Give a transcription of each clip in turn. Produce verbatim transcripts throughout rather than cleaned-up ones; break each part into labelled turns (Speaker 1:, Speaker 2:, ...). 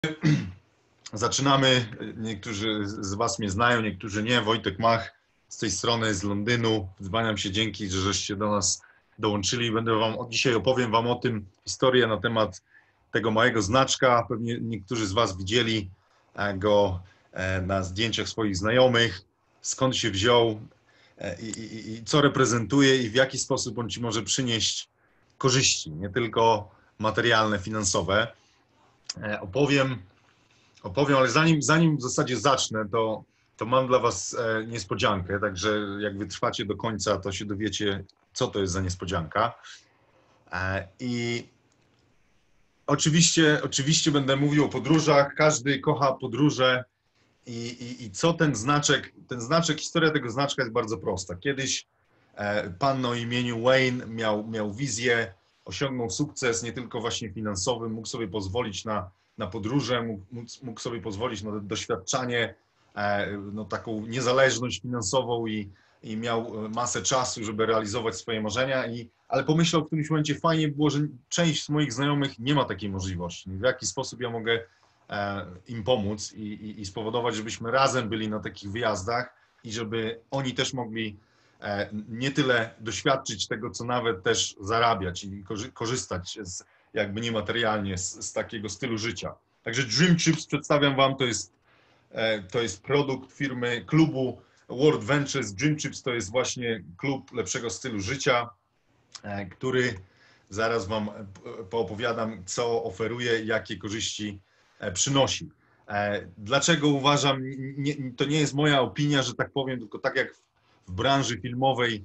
Speaker 1: Zaczynamy. Niektórzy z Was mnie znają, niektórzy nie. Wojtek Mach z tej strony, z Londynu. Dzwaniam się, dzięki, że żeście do nas dołączyli. Będę Wam dzisiaj opowiem Wam o tym historię na temat tego małego znaczka. Pewnie niektórzy z Was widzieli go na zdjęciach swoich znajomych. Skąd się wziął i, i, i co reprezentuje i w jaki sposób on Ci może przynieść korzyści, nie tylko materialne, finansowe. Opowiem Opowiem, ale zanim, zanim w zasadzie zacznę, to, to mam dla Was e, niespodziankę, także jak wytrwacie do końca, to się dowiecie, co to jest za niespodzianka. E, I oczywiście, oczywiście będę mówił o podróżach, każdy kocha podróże i, i, i co ten znaczek, ten znaczek, historia tego znaczka jest bardzo prosta. Kiedyś e, pan o imieniu Wayne miał, miał wizję, osiągnął sukces nie tylko właśnie finansowy, mógł sobie pozwolić na na podróże, mógł, mógł sobie pozwolić na doświadczanie, no, taką niezależność finansową i, i miał masę czasu, żeby realizować swoje marzenia, i, ale pomyślał w którymś momencie, fajnie było, że część z moich znajomych nie ma takiej możliwości. W jaki sposób ja mogę im pomóc i, i, i spowodować, żebyśmy razem byli na takich wyjazdach i żeby oni też mogli nie tyle doświadczyć tego, co nawet też zarabiać i korzystać z, jakby niematerialnie z, z takiego stylu życia. Także Dream Trips przedstawiam Wam, to jest, to jest produkt firmy, klubu World Ventures. Dream Trips to jest właśnie klub lepszego stylu życia, który zaraz Wam poopowiadam, co oferuje, jakie korzyści przynosi. Dlaczego uważam, nie, to nie jest moja opinia, że tak powiem, tylko tak jak w branży filmowej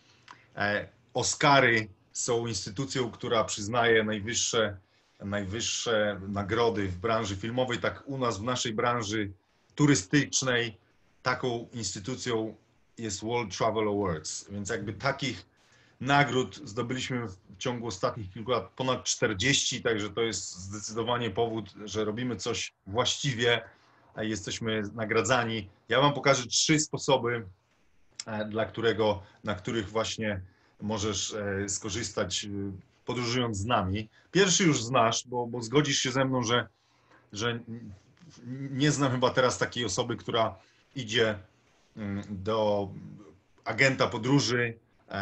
Speaker 1: Oscary są instytucją, która przyznaje najwyższe, najwyższe nagrody w branży filmowej, tak u nas w naszej branży turystycznej taką instytucją jest World Travel Awards. Więc jakby takich nagród zdobyliśmy w ciągu ostatnich kilku lat ponad czterdzieści, także to jest zdecydowanie powód, że robimy coś właściwie, a jesteśmy nagradzani. Ja Wam pokażę trzy sposoby, dla którego, na których właśnie możesz skorzystać, podróżując z nami. Pierwszy już znasz, bo, bo zgodzisz się ze mną, że, że nie znam chyba teraz takiej osoby, która idzie do agenta podróży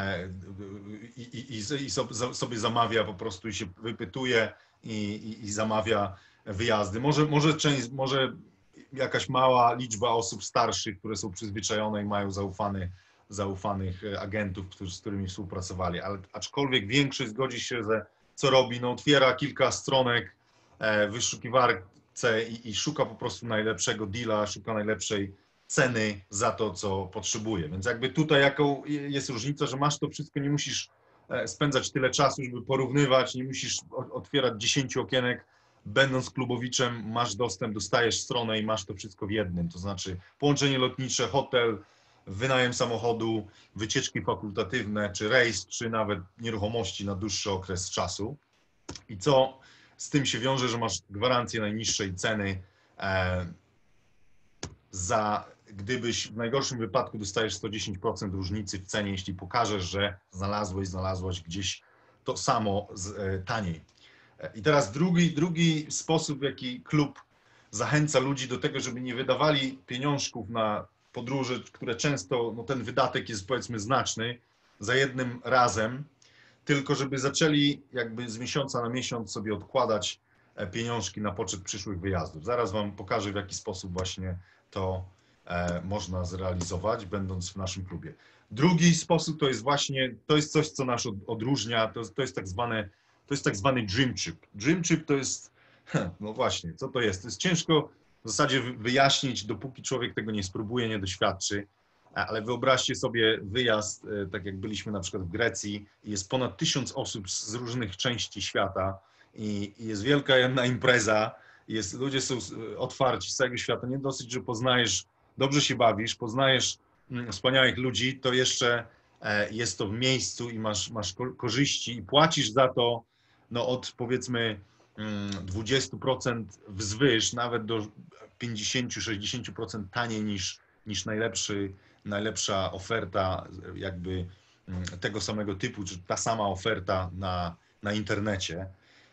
Speaker 1: i, i, i sobie zamawia po prostu i się wypytuje i, i, i zamawia wyjazdy. Może, może, część, może jakaś mała liczba osób starszych, które są przyzwyczajone i mają zaufany zaufanych agentów, którzy, z którymi współpracowali, ale aczkolwiek większość zgodzi się, że co robi, no otwiera kilka stronek w wyszukiwarce i, i szuka po prostu najlepszego deala, szuka najlepszej ceny za to, co potrzebuje. Więc jakby tutaj jaką jest różnica, że masz to wszystko, nie musisz spędzać tyle czasu, żeby porównywać, nie musisz otwierać dziesięciu okienek. Będąc klubowiczem, masz dostęp, dostajesz stronę i masz to wszystko w jednym, to znaczy połączenie lotnicze, hotel, wynajem samochodu, wycieczki fakultatywne, czy rejs, czy nawet nieruchomości na dłuższy okres czasu. I co z tym się wiąże, że masz gwarancję najniższej ceny e, za, gdybyś w najgorszym wypadku dostajesz sto dziesięć procent różnicy w cenie, jeśli pokażesz, że znalazłeś, znalazłaś gdzieś to samo z, e, taniej. E, I teraz drugi, drugi sposób, w jaki klub zachęca ludzi do tego, żeby nie wydawali pieniążków na podróże, które często, no ten wydatek jest powiedzmy znaczny, za jednym razem, tylko żeby zaczęli jakby z miesiąca na miesiąc sobie odkładać pieniążki na poczet przyszłych wyjazdów. Zaraz Wam pokażę, w jaki sposób właśnie to e, można zrealizować, będąc w naszym klubie. Drugi sposób to jest właśnie, to jest coś, co nas odróżnia, to, to jest tak zwane, to jest tak zwany Dream Trip. Dream Trip to jest, no właśnie, co to jest? To jest ciężko w zasadzie wyjaśnić, dopóki człowiek tego nie spróbuje, nie doświadczy, ale wyobraźcie sobie wyjazd, tak jak byliśmy na przykład w Grecji, i jest ponad tysiąc osób z różnych części świata i, i jest wielka jedna impreza, jest, ludzie są otwarci z całego świata, nie dosyć, że poznajesz, dobrze się bawisz, poznajesz wspaniałych ludzi, to jeszcze jest to w miejscu i masz, masz korzyści i płacisz za to, no od powiedzmy dwudziestu procent wzwyż, nawet do pięćdziesięciu do sześćdziesięciu procent taniej niż, niż najlepszy, najlepsza oferta jakby tego samego typu, czy ta sama oferta na, na internecie.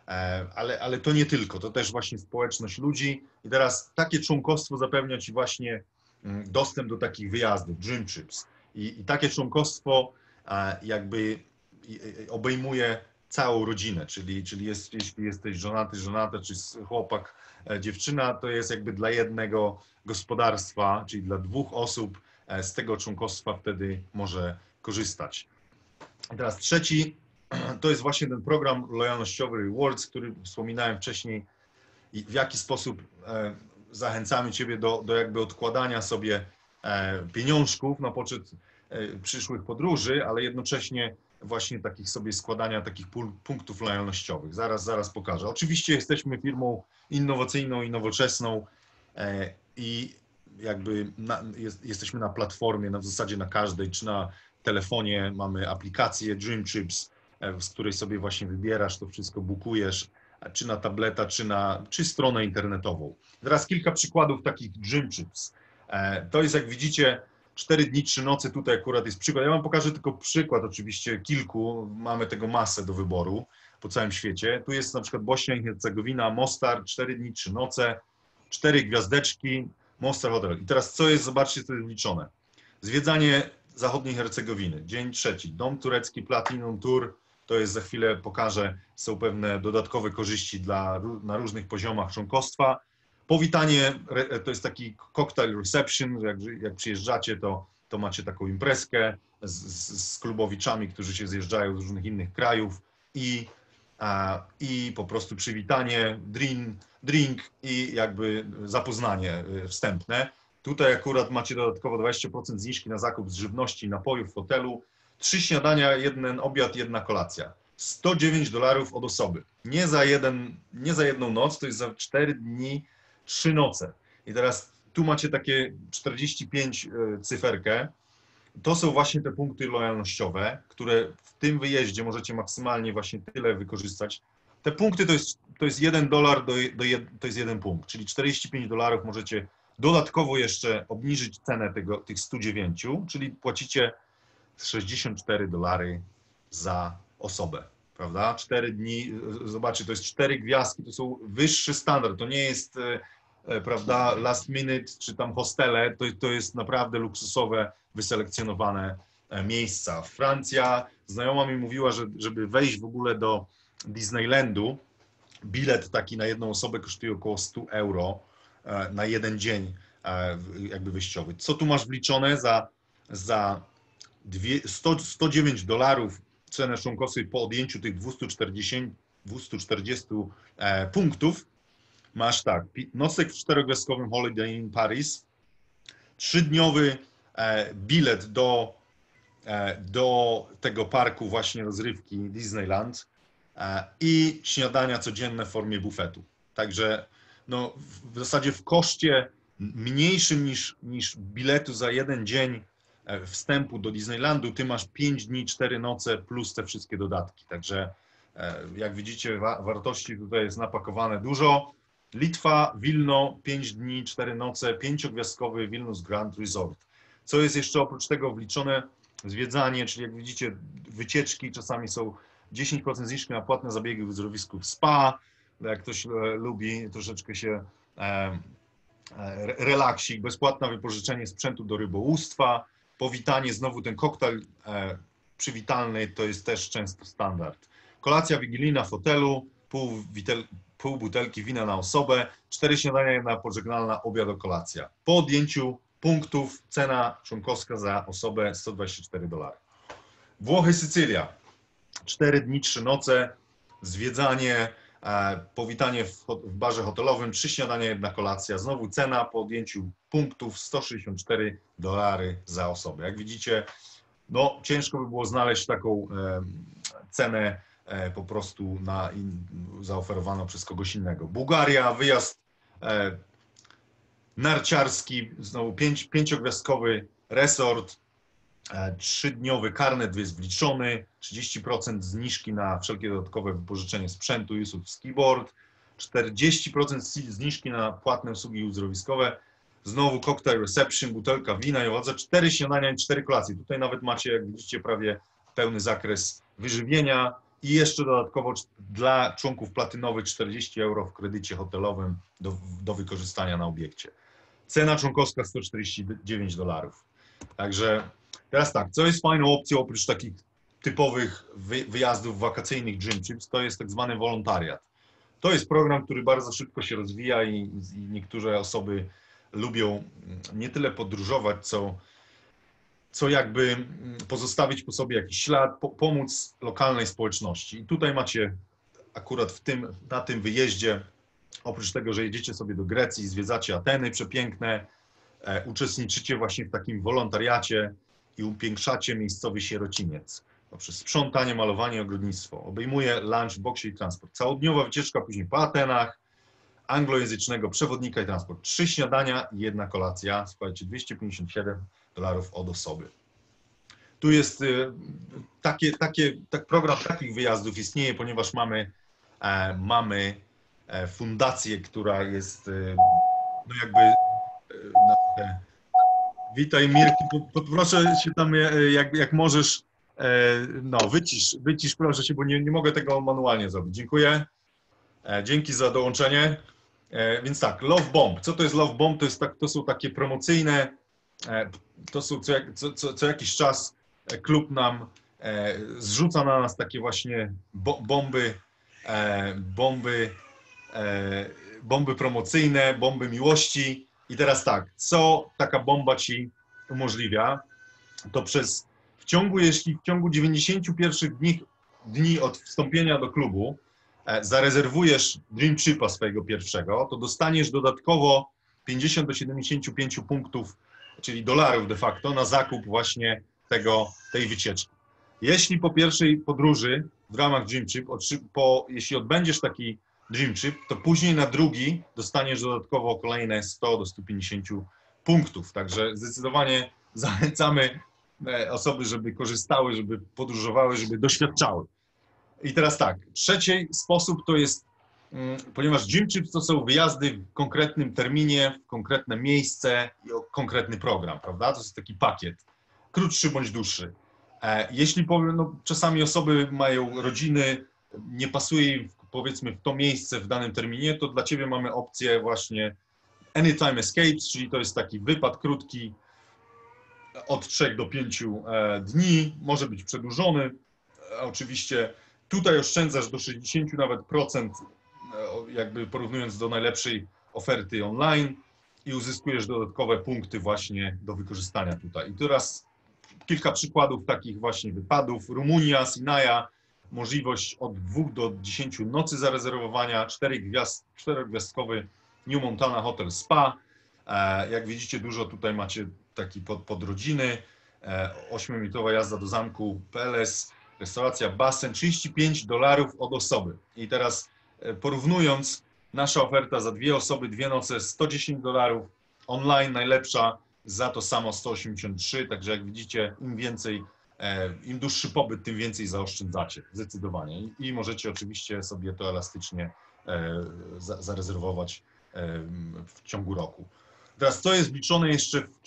Speaker 1: ale, ale to nie tylko, to też właśnie społeczność ludzi i teraz takie członkostwo zapewnia Ci właśnie dostęp do takich wyjazdów, Dream Trips i, i takie członkostwo jakby obejmuje całą rodzinę, czyli, czyli jest, jeśli jesteś żonaty, żonata, czy chłopak, dziewczyna, to jest jakby dla jednego gospodarstwa, czyli dla dwóch osób z tego członkostwa wtedy może korzystać. I teraz trzeci, to jest właśnie ten program lojalnościowy Rewards, który wspominałem wcześniej i w jaki sposób zachęcamy Ciebie do, do jakby odkładania sobie pieniążków na poczet przyszłych podróży, ale jednocześnie właśnie takich sobie składania takich punktów lojalnościowych. Zaraz, zaraz pokażę. Oczywiście jesteśmy firmą innowacyjną i nowoczesną i jakby na, jest, jesteśmy na platformie, na w zasadzie na każdej, czy na telefonie mamy aplikację Dream Trips, z której sobie właśnie wybierasz, to wszystko bookujesz, czy na tableta, czy na czy stronę internetową. Teraz kilka przykładów takich Dream Trips. To jest, jak widzicie, cztery dni, trzy noce, tutaj akurat jest przykład. Ja wam pokażę tylko przykład, oczywiście kilku, mamy tego masę do wyboru po całym świecie. Tu jest na przykład Bośnia i Hercegowina, Mostar, cztery dni, trzy noce, cztery gwiazdeczki, Mostar Hotel. I teraz co jest, zobaczcie, co jest liczone. Zwiedzanie zachodniej Hercegowiny, dzień trzeci, dom turecki Platinum Tour, to jest za chwilę pokażę, są pewne dodatkowe korzyści dla, na różnych poziomach członkostwa. Powitanie, to jest taki cocktail reception, jak, jak przyjeżdżacie, to, to macie taką imprezkę z, z, z klubowiczami, którzy się zjeżdżają z różnych innych krajów i, a, i po prostu przywitanie, drink, drink i jakby zapoznanie wstępne. Tutaj akurat macie dodatkowo dwadzieścia procent zniżki na zakup z żywności i napojów w hotelu. Trzy śniadania, jeden obiad, jedna kolacja. sto dziewięć dolarów od osoby. Nie za, jeden, nie za jedną noc, to jest za cztery dni, trzy noce. I teraz tu macie takie czterdzieści pięć cyferkę. To są właśnie te punkty lojalnościowe, które w tym wyjeździe możecie maksymalnie właśnie tyle wykorzystać. Te punkty to jest, to jest jeden dolar, do, do jed, to jest jeden punkt, czyli czterdzieści pięć dolarów możecie dodatkowo jeszcze obniżyć cenę tego, tych stu dziewięciu, czyli płacicie sześćdziesiąt cztery dolary za osobę, prawda? cztery dni, zobaczcie, to jest cztery gwiazdki, to są wyższy standard, to nie jest, prawda, last minute czy tam hostele, to, to jest naprawdę luksusowe, wyselekcjonowane miejsca. Francja, znajoma mi mówiła, że żeby wejść w ogóle do Disneylandu, bilet taki na jedną osobę kosztuje około sto euro na jeden dzień jakby wyjściowy. Co tu masz wliczone za, za sto dziewięć dolarów cenę członkowskiej po odjęciu tych dwieście czterdzieści, dwieście czterdzieści e, punktów? Masz tak, nocleg w czterogwiazdkowym Holiday Inn Paris, trzydniowy e, bilet do, e, do tego parku właśnie rozrywki Disneyland e, i śniadania codzienne w formie bufetu. Także no, w zasadzie w koszcie mniejszym niż, niż biletu za jeden dzień wstępu do Disneylandu, ty masz pięć dni, cztery noce plus te wszystkie dodatki. Także jak widzicie, wa wartości tutaj jest napakowane dużo. Litwa, Wilno, pięć dni, cztery noce, pięciogwiazdkowy Vilnius Grand Resort. Co jest jeszcze oprócz tego wliczone? Zwiedzanie, czyli jak widzicie, wycieczki, czasami są dziesięć procent zniżki na płatne zabiegi w uzdrowisku spa. Jak ktoś lubi troszeczkę się e, relaksik, bezpłatne wypożyczenie sprzętu do rybołówstwa, powitanie, znowu ten koktajl e, przywitalny, to jest też często standard. Kolacja wigilijna w hotelu, pół, witel, pół butelki wina na osobę, cztery śniadania, jedna pożegnalna, obiad, kolacja. Po odjęciu punktów cena członkowska za osobę sto dwadzieścia cztery dolary. Włochy, Sycylia, cztery dni, trzy noce, zwiedzanie, e, powitanie w, w barze hotelowym, trzy śniadania, jedna kolacja. Znowu cena po odjęciu punktów sto sześćdziesiąt cztery dolary za osobę. Jak widzicie, no ciężko by było znaleźć taką e, cenę e, po prostu na in, zaoferowaną przez kogoś innego. Bułgaria, wyjazd e, narciarski, znowu pięć, pięciogwiazdkowy resort, e, trzydniowy karnet jest wliczony, trzydzieści procent zniżki na wszelkie dodatkowe wypożyczenie sprzętu i usług w skiboard, czterdzieści procent zniżki na płatne usługi uzdrowiskowe, znowu cocktail reception, butelka wina i owoce, cztery śniadania i cztery kolacje. Tutaj nawet macie, jak widzicie, prawie pełny zakres wyżywienia, i jeszcze dodatkowo dla członków platynowych czterdzieści euro w kredycie hotelowym do, do wykorzystania na obiekcie. Cena członkowska sto czterdzieści dziewięć dolarów. Także teraz tak, co jest fajną opcją oprócz takich typowych wy, wyjazdów wakacyjnych Dream Trips, to jest tak zwany wolontariat. To jest program, który bardzo szybko się rozwija i, i niektóre osoby lubią nie tyle podróżować, co, co jakby pozostawić po sobie jakiś ślad, po, pomóc lokalnej społeczności. I tutaj macie akurat w tym, na tym wyjeździe, oprócz tego, że jedziecie sobie do Grecji, zwiedzacie Ateny przepiękne, e, uczestniczycie właśnie w takim wolontariacie i upiększacie miejscowy sierociniec poprzez sprzątanie, malowanie, ogrodnictwo. Obejmuje lunch, boxie i transport. Całodniowa wycieczka później po Atenach, anglojęzycznego przewodnika i transport. Trzy śniadania i jedna kolacja. Słuchajcie, dwieście pięćdziesiąt siedem dolarów od osoby. Tu jest y, takie, takie, tak, program takich wyjazdów istnieje, ponieważ mamy, e, mamy e, fundację, która jest y, no jakby y, no, e, witaj Mirku, proszę się tam e, jak, jak możesz e, no wycisz, wycisz proszę się, bo nie, nie mogę tego manualnie zrobić. Dziękuję. E, dzięki za dołączenie. E, więc tak, Love Bomb. Co to jest Love Bomb? To, jest tak, to są takie promocyjne, e, to są co, co, co, co jakiś czas klub nam e, zrzuca na nas takie właśnie bo, bomby, e, bomby, e, bomby promocyjne, bomby miłości. I teraz tak, co taka bomba ci umożliwia? To przez w ciągu, jeśli w ciągu dziewięćdziesięciu pierwszych dni, dni od wstąpienia do klubu zarezerwujesz Dream Tripa swojego pierwszego, to dostaniesz dodatkowo pięćdziesiąt do siedemdziesięciu pięciu punktów, czyli dolarów de facto, na zakup właśnie tego, tej wycieczki. Jeśli po pierwszej podróży w ramach Dream Trip, po, jeśli odbędziesz taki Dream Trip, to później na drugi dostaniesz dodatkowo kolejne sto do stu pięćdziesięciu punktów. Także zdecydowanie zachęcamy osoby, żeby korzystały, żeby podróżowały, żeby doświadczały. I teraz tak, trzeci sposób to jest, ponieważ Dream Trips to są wyjazdy w konkretnym terminie, w konkretne miejsce i konkretny program, prawda? To jest taki pakiet, krótszy bądź dłuższy. Jeśli powiem, no, czasami osoby mają rodziny, nie pasuje im powiedzmy w to miejsce w danym terminie, to dla Ciebie mamy opcję właśnie Anytime Escapes, czyli to jest taki wypad krótki od trzech do pięciu dni, może być przedłużony. Oczywiście tutaj oszczędzasz do sześćdziesięciu nawet procent, jakby porównując do najlepszej oferty online i uzyskujesz dodatkowe punkty właśnie do wykorzystania tutaj. I teraz kilka przykładów takich właśnie wypadów. Rumunia, Sinaja, możliwość od dwóch do dziesięciu nocy zarezerwowania, cztery gwiazd, czterogwiazdkowy New Montana Hotel Spa. Jak widzicie, dużo tutaj macie taki pod, pod rodziny, ośmiominutowa jazda do zamku Peles, restauracja, basen, trzydzieści pięć dolarów od osoby. I teraz porównując, nasza oferta za dwie osoby, dwie noce sto dziesięć dolarów, online najlepsza za to samo sto osiemdziesiąt trzy, także jak widzicie, im więcej, im dłuższy pobyt, tym więcej zaoszczędzacie, zdecydowanie. I, i możecie oczywiście sobie to elastycznie za, zarezerwować w ciągu roku. Teraz co jest wliczone jeszcze w,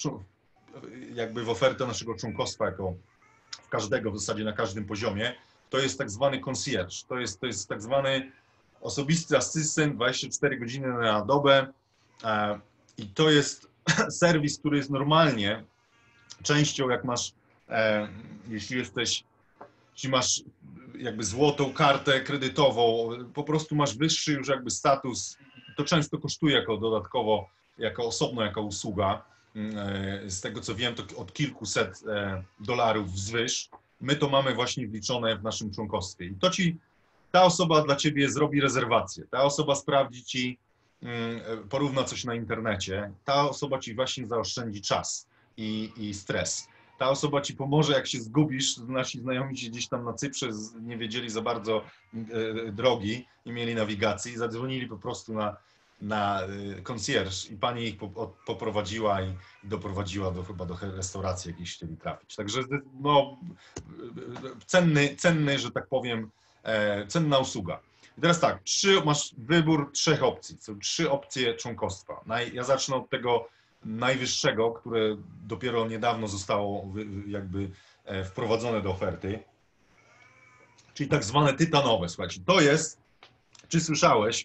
Speaker 1: jakby w ofertę naszego członkostwa jako w każdego w zasadzie na każdym poziomie, to jest tak zwany concierge, to jest, to jest tak zwany osobisty asystent dwadzieścia cztery godziny na dobę i to jest serwis, który jest normalnie częścią, jak masz, jeśli jesteś, jeśli masz jakby złotą kartę kredytową, po prostu masz wyższy już jakby status, to często kosztuje jako dodatkowo, jako osobno, jako usługa. Z tego co wiem, to od kilkuset dolarów wzwyż. My to mamy właśnie wliczone w naszym członkostwie. I to ci, ta osoba dla ciebie zrobi rezerwację, ta osoba sprawdzi ci, porówna coś na internecie, ta osoba ci właśnie zaoszczędzi czas i, i stres. Ta osoba ci pomoże, jak się zgubisz. Nasi znajomi się gdzieś tam na Cyprze nie wiedzieli za bardzo drogi, nie mieli nawigacji, zadzwonili po prostu na na concierge i pani ich poprowadziła i doprowadziła do, chyba do restauracji jakiejś chcieli trafić. Także no, cenny, cenny, że tak powiem, cenna usługa. I teraz tak, trzy, masz wybór trzech opcji, są trzy opcje członkostwa. Ja zacznę od tego najwyższego, które dopiero niedawno zostało jakby wprowadzone do oferty, czyli tak zwane tytanowe. Słuchajcie, to jest, czy słyszałeś,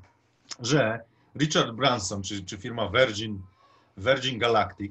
Speaker 1: że Richard Branson, czy, czy firma Virgin, Virgin Galactic,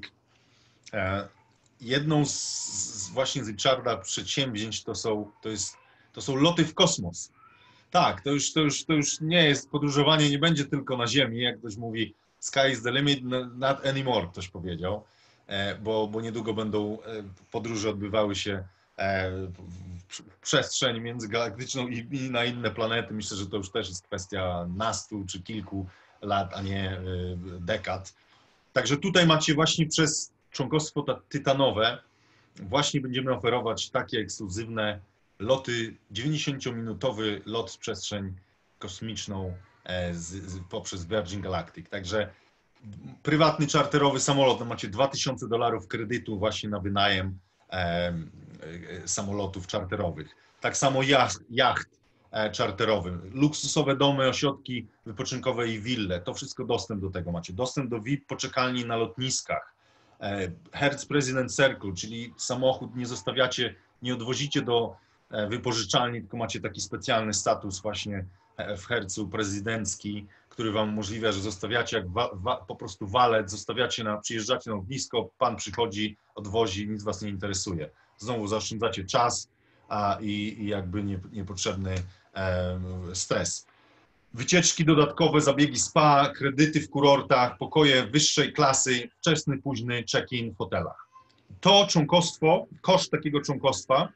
Speaker 1: e, jedną z, z właśnie z Richarda przedsięwzięć to są, to jest, to są loty w kosmos. Tak, to już, to, już, to już nie jest podróżowanie, nie będzie tylko na Ziemi, jak ktoś mówi, sky is the limit, not anymore, ktoś powiedział, e, bo, bo niedługo będą e, podróże odbywały się e, w, w przestrzeń międzygalaktyczną i, i na inne planety. Myślę, że to już też jest kwestia nastu czy kilku lat, a nie e, dekad. Także tutaj macie właśnie przez członkostwo tytanowe właśnie będziemy oferować takie ekskluzywne loty, dziewięćdziesięciominutowy lot w przestrzeń kosmiczną z, z, poprzez Virgin Galactic. Także prywatny, czarterowy samolot, no macie dwa tysiące dolarów kredytu właśnie na wynajem e, e, samolotów czarterowych. Tak samo jacht, jacht e, czarterowy, luksusowe domy, ośrodki wypoczynkowe i wille, to wszystko dostęp do tego macie. Dostęp do V I P poczekalni na lotniskach. E, Hertz President Circle, czyli samochód nie zostawiacie, nie odwozicie do wypożyczalni, tylko macie taki specjalny status właśnie w Hercu prezydencki, który wam umożliwia, że zostawiacie jak wa, wa, po prostu walet, zostawiacie na, przyjeżdżacie na lotnisko, pan przychodzi, odwozi, nic was nie interesuje. Znowu zaoszczędzacie czas a, i, i jakby nie, niepotrzebny e, stres. Wycieczki dodatkowe, zabiegi spa, kredyty w kurortach, pokoje wyższej klasy, wczesny, późny check-in w hotelach. To członkostwo, koszt takiego członkostwa,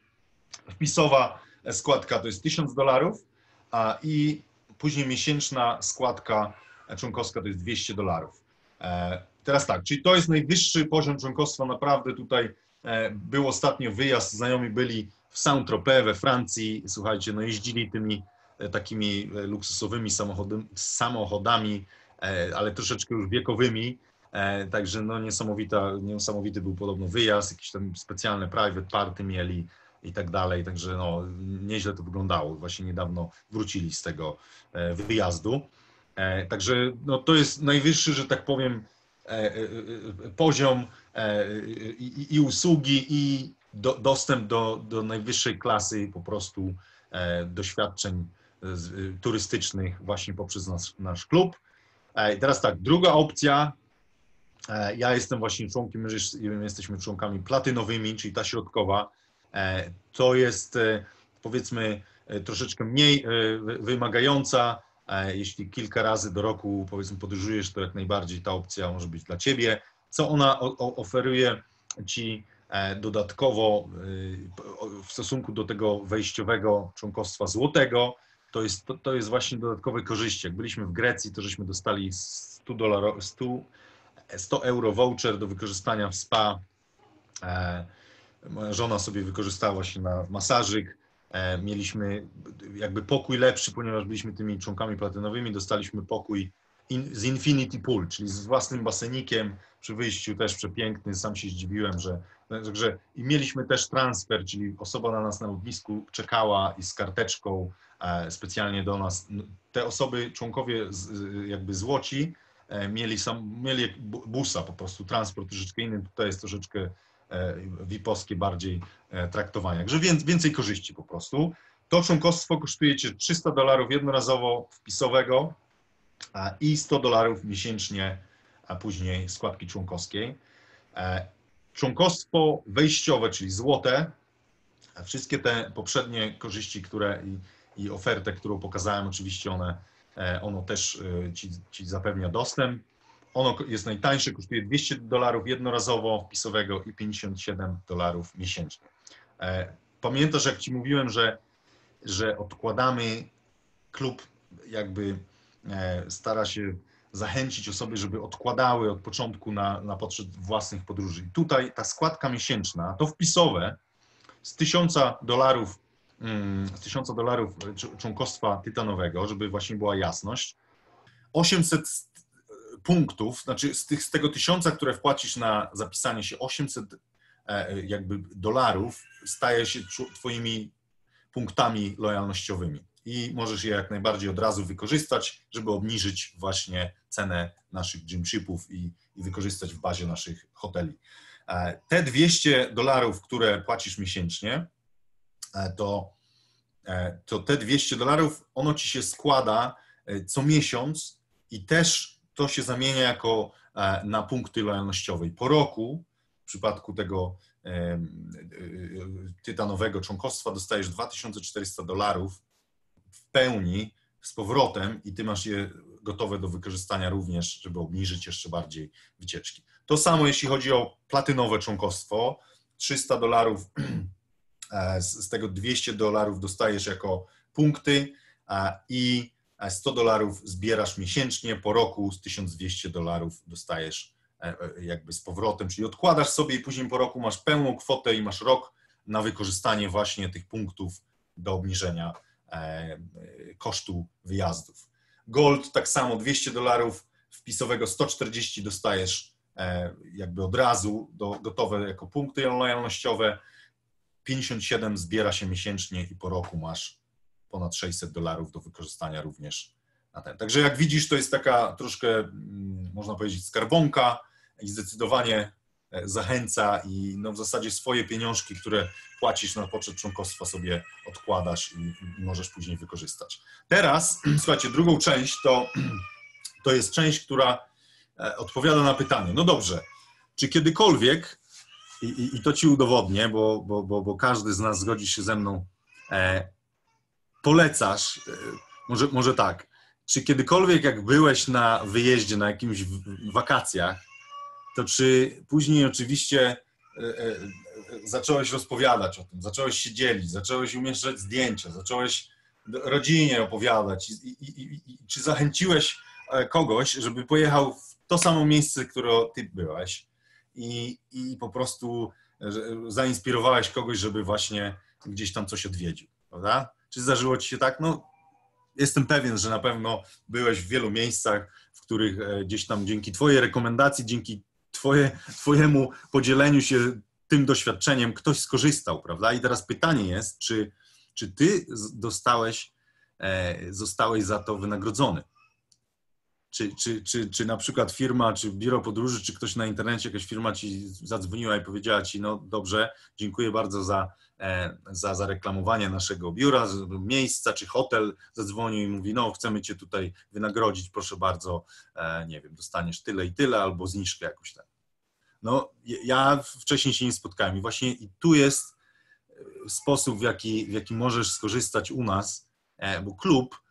Speaker 1: wpisowa składka to jest tysiąc dolarów, a i później miesięczna składka członkowska to jest dwieście dolarów. E, teraz tak, czyli to jest najwyższy poziom członkostwa, naprawdę tutaj e, był ostatnio wyjazd, znajomi byli w Saint-Tropez we Francji, słuchajcie, no jeździli tymi e, takimi luksusowymi samochodami, samochodami e, ale troszeczkę już wiekowymi, e, także no niesamowita, niesamowity był podobno wyjazd, jakieś tam specjalne private party mieli i tak dalej, także no, nieźle to wyglądało. Właśnie niedawno wrócili z tego wyjazdu. Także no, to jest najwyższy, że tak powiem, poziom i, i usługi, i do, dostęp do, do najwyższej klasy po prostu doświadczeń turystycznych właśnie poprzez nas, nasz klub. I teraz tak, druga opcja. Ja jestem właśnie członkiem, my jesteśmy członkami platynowymi, czyli ta środkowa. To jest, powiedzmy, troszeczkę mniej wymagająca. Jeśli kilka razy do roku, powiedzmy, podróżujesz, to jak najbardziej ta opcja może być dla ciebie. Co ona oferuje ci dodatkowo w stosunku do tego wejściowego członkostwa złotego, to jest, to, to jest właśnie dodatkowe korzyści. Jak byliśmy w Grecji, to żeśmy dostali sto dolarów, sto euro voucher do wykorzystania w spa. Moja żona sobie wykorzystała się na masażyk. Mieliśmy jakby pokój lepszy, ponieważ byliśmy tymi członkami platynowymi. Dostaliśmy pokój in, z Infinity Pool, czyli z własnym basenikiem. Przy wyjściu też przepiękny. Sam się zdziwiłem, że, że i mieliśmy też transfer, czyli osoba na nas na lotnisku czekała i z karteczką specjalnie do nas. Te osoby, członkowie jakby złoci, mieli, sam, mieli busa po prostu, transport troszeczkę inny. Tutaj jest troszeczkę V I P-owskie bardziej traktowania. Także więcej korzyści po prostu. To członkostwo kosztuje cię trzysta dolarów jednorazowo wpisowego i sto dolarów miesięcznie, a później składki członkowskiej. Członkostwo wejściowe, czyli złote, wszystkie te poprzednie korzyści, które i, i ofertę, którą pokazałem, oczywiście one, ono też ci, ci zapewnia dostęp. Ono jest najtańsze, kosztuje dwieście dolarów jednorazowo wpisowego i pięćdziesiąt siedem dolarów miesięcznie. Pamiętasz, jak ci mówiłem, że, że odkładamy, klub jakby stara się zachęcić osoby, żeby odkładały od początku na, na potrzeb własnych podróży. I tutaj ta składka miesięczna, to wpisowe z tysiąca dolarów, z tysiąca dolarów członkostwa tytanowego, żeby właśnie była jasność, osiemset punktów, znaczy z, tych, z tego tysiąca, które wpłacisz na zapisanie się, osiemset jakby dolarów staje się twoimi punktami lojalnościowymi i możesz je jak najbardziej od razu wykorzystać, żeby obniżyć właśnie cenę naszych gymshipów i, i wykorzystać w bazie naszych hoteli. Te dwieście dolarów, które płacisz miesięcznie, to to te dwieście dolarów, ono ci się składa co miesiąc i też to się zamienia jako na punkty lojalnościowe. Po roku, w przypadku tego tytanowego członkostwa, dostajesz dwa tysiące czterysta dolarów w pełni z powrotem i ty masz je gotowe do wykorzystania również, żeby obniżyć jeszcze bardziej wycieczki. To samo jeśli chodzi o platynowe członkostwo, trzysta dolarów, z tego dwieście dolarów dostajesz jako punkty i sto dolarów zbierasz miesięcznie, po roku z tysiąc dwieście dolarów dostajesz jakby z powrotem, czyli odkładasz sobie i później po roku masz pełną kwotę i masz rok na wykorzystanie właśnie tych punktów do obniżenia kosztu wyjazdów. Gold tak samo, dwieście dolarów wpisowego, sto czterdzieści dostajesz jakby od razu do, gotowe jako punkty lojalnościowe, pięćdziesiąt siedem zbiera się miesięcznie i po roku masz ponad sześćset dolarów do wykorzystania również na ten. Także jak widzisz, to jest taka troszkę, można powiedzieć, skarbonka i zdecydowanie zachęca i no w zasadzie swoje pieniążki, które płacisz na poczet członkostwa, sobie odkładasz i, i możesz później wykorzystać. Teraz, słuchajcie, drugą część to, to jest część, która odpowiada na pytanie. No dobrze, czy kiedykolwiek, i, i, i to ci udowodnię, bo, bo, bo, bo każdy z nas zgodzi się ze mną, e, polecasz, e, może, może tak, czy kiedykolwiek jak byłeś na wyjeździe, na jakimś w, wakacjach, to czy później oczywiście e, e, zacząłeś rozpowiadać o tym, zacząłeś się dzielić, zacząłeś umieszczać zdjęcia, zacząłeś rodzinie opowiadać i, i, i, i czy zachęciłeś kogoś, żeby pojechał w to samo miejsce, które ty byłeś i, i po prostu zainspirowałeś kogoś, żeby właśnie gdzieś tam coś odwiedził, prawda? Czy zdarzyło ci się tak? No, jestem pewien, że na pewno byłeś w wielu miejscach, w których gdzieś tam dzięki twojej rekomendacji, dzięki twoje, twojemu podzieleniu się tym doświadczeniem ktoś skorzystał, prawda? I teraz pytanie jest, czy, czy ty dostałeś, zostałeś za to wynagrodzony? Czy, czy, czy, czy na przykład firma, czy biuro podróży, czy ktoś na internecie, jakaś firma ci zadzwoniła i powiedziała ci, no dobrze, dziękuję bardzo za, za zareklamowanie naszego biura, miejsca, czy hotel zadzwonił i mówi, no chcemy cię tutaj wynagrodzić, proszę bardzo, nie wiem, dostaniesz tyle i tyle, albo zniżkę jakąś tam. No ja wcześniej się nie spotkałem i właśnie i tu jest sposób, w jaki, w jaki możesz skorzystać u nas, bo klub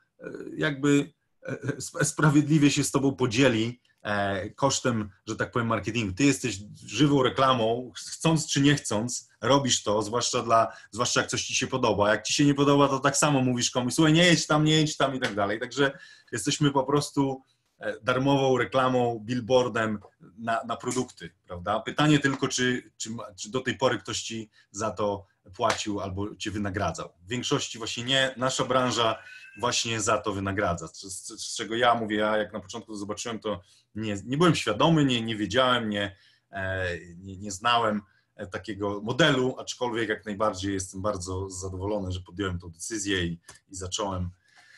Speaker 1: jakby sprawiedliwie się z tobą podzieli kosztem, że tak powiem, marketingu. Ty jesteś żywą reklamą, chcąc czy nie chcąc, robisz to, zwłaszcza, dla, zwłaszcza jak coś ci się podoba. Jak ci się nie podoba, to tak samo mówisz komuś, słuchaj, nie jedź tam, nie jedź tam i tak dalej. Także jesteśmy po prostu darmową reklamą, billboardem na, na produkty, prawda? Pytanie tylko, czy, czy, czy do tej pory ktoś ci za to płacił albo cię wynagradzał. W większości właśnie nie. Nasza branża właśnie za to wynagradza. Z, z, z czego ja mówię, ja jak na początku to zobaczyłem, to nie, nie byłem świadomy, nie, nie wiedziałem, nie, nie, nie znałem takiego modelu, aczkolwiek jak najbardziej jestem bardzo zadowolony, że podjąłem tę decyzję i, i zacząłem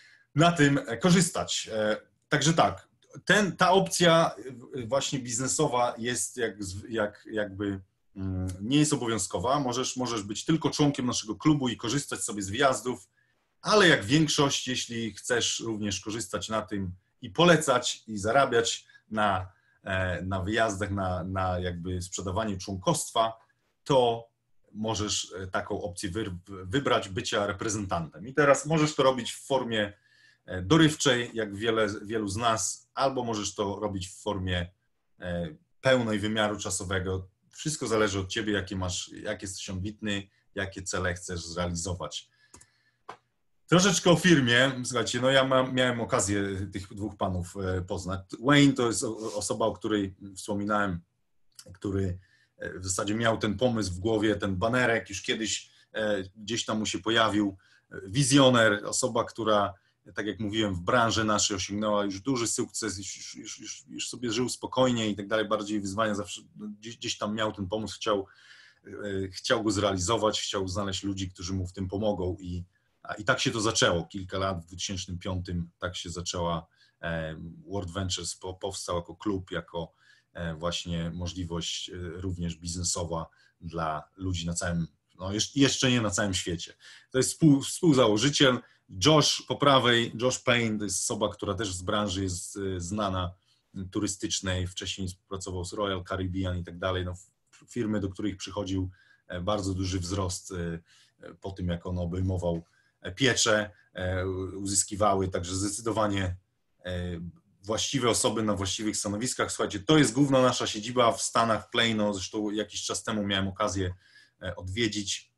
Speaker 1: na tym korzystać. Także tak, ten, ta opcja właśnie biznesowa jest jak, jak, jakby nie jest obowiązkowa. Możesz, możesz być tylko członkiem naszego klubu i korzystać sobie z wjazdów, ale jak większość, jeśli chcesz również korzystać na tym i polecać i zarabiać na, na wyjazdach, na, na jakby sprzedawaniu członkostwa, to możesz taką opcję wy, wybrać bycia reprezentantem. I teraz możesz to robić w formie dorywczej, jak wiele, wielu z nas, albo możesz to robić w formie pełnej wymiaru czasowego. Wszystko zależy od ciebie, jakie masz, jak jesteś ambitny, jakie cele chcesz zrealizować. Troszeczkę o firmie. Słuchajcie, no ja mam, miałem okazję tych dwóch panów poznać. Wayne to jest osoba, o której wspominałem, który w zasadzie miał ten pomysł w głowie, ten banerek, już kiedyś gdzieś tam mu się pojawił. Wizjoner, osoba, która, tak jak mówiłem, w branży naszej osiągnęła już duży sukces, już, już, już, już sobie żył spokojnie i tak dalej, bardziej wyzwania zawsze, gdzieś, gdzieś tam miał ten pomysł, chciał, chciał go zrealizować, chciał znaleźć ludzi, którzy mu w tym pomogą i, i tak się to zaczęło. Kilka lat, w dwa tysiące piątym tak się zaczęła World Ventures, powstał jako klub, jako właśnie możliwość również biznesowa dla ludzi na całym, no, jeszcze nie na całym świecie. To jest współ, współzałożyciel. Josh po prawej, Josh Payne, to jest osoba, która też z branży jest znana, turystycznej, wcześniej pracował z Royal Caribbean i tak dalej. No, firmy, do których przychodził bardzo duży wzrost po tym, jak on obejmował pieczę, uzyskiwały, także zdecydowanie właściwe osoby na właściwych stanowiskach. Słuchajcie, to jest główna nasza siedziba w Stanach, w Plano, zresztą jakiś czas temu miałem okazję odwiedzić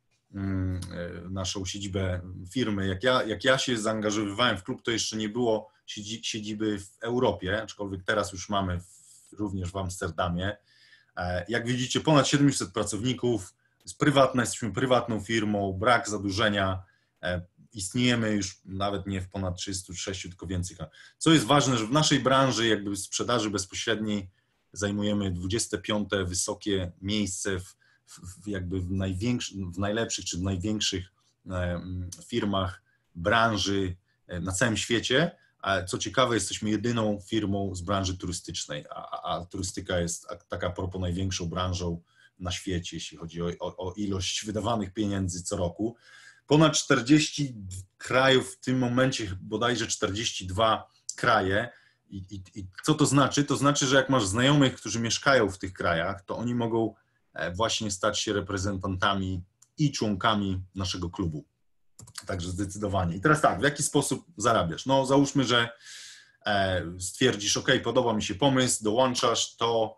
Speaker 1: naszą siedzibę firmy. Jak ja, jak ja się zaangażowywałem w klub, to jeszcze nie było siedziby w Europie, aczkolwiek teraz już mamy w, również w Amsterdamie. Jak widzicie, ponad siedemset pracowników, jest prywatna, jesteśmy prywatną firmą, brak zadłużenia, istniejemy już nawet nie w ponad trzystu sześciu, tylko więcej. Co jest ważne, że w naszej branży jakby sprzedaży bezpośredniej zajmujemy dwudzieste piąte wysokie miejsce w, w, jakby w, w najlepszych czy w największych firmach branży na całym świecie. Co ciekawe, jesteśmy jedyną firmą z branży turystycznej, a, a turystyka jest taka a propos największą branżą na świecie, jeśli chodzi o, o, o ilość wydawanych pieniędzy co roku. Ponad czterdzieści krajów, w tym momencie bodajże czterdzieści dwa kraje. I, i, I co to znaczy? To znaczy, że jak masz znajomych, którzy mieszkają w tych krajach, to oni mogą właśnie stać się reprezentantami i członkami naszego klubu. Także zdecydowanie. I teraz tak, w jaki sposób zarabiasz? No załóżmy, że stwierdzisz, ok, podoba mi się pomysł, dołączasz, to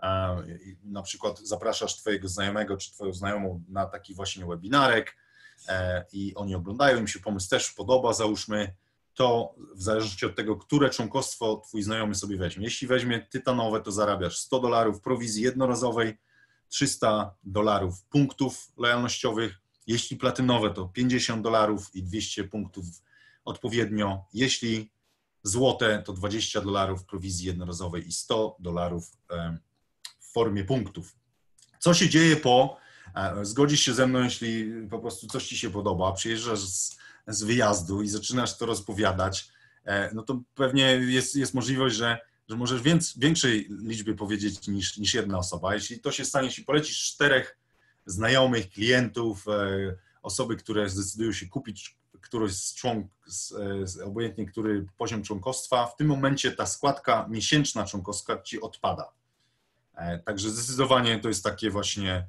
Speaker 1: na przykład zapraszasz twojego znajomego czy twoją znajomą na taki właśnie webinarek i oni oglądają, im się pomysł też podoba, załóżmy, to w zależności od tego, które członkostwo twój znajomy sobie weźmie. Jeśli weźmie tytanowe, to zarabiasz sto dolarów prowizji jednorazowej, trzysta dolarów punktów lojalnościowych. Jeśli platynowe, to pięćdziesiąt dolarów i dwieście punktów odpowiednio. Jeśli złote, to dwadzieścia dolarów prowizji jednorazowej i sto dolarów w formie punktów. Co się dzieje po, zgodzisz się ze mną, jeśli po prostu coś ci się podoba, przyjeżdżasz z, z wyjazdu i zaczynasz to rozpowiadać, no to pewnie jest, jest możliwość, że, że możesz więc, większej liczbie powiedzieć niż, niż jedna osoba. Jeśli to się stanie, jeśli polecisz czterech znajomych, klientów, osoby, które zdecydują się kupić któryś z członków, obojętnie który poziom członkostwa, w tym momencie ta składka miesięczna członkowska ci odpada. Także zdecydowanie to jest takie właśnie,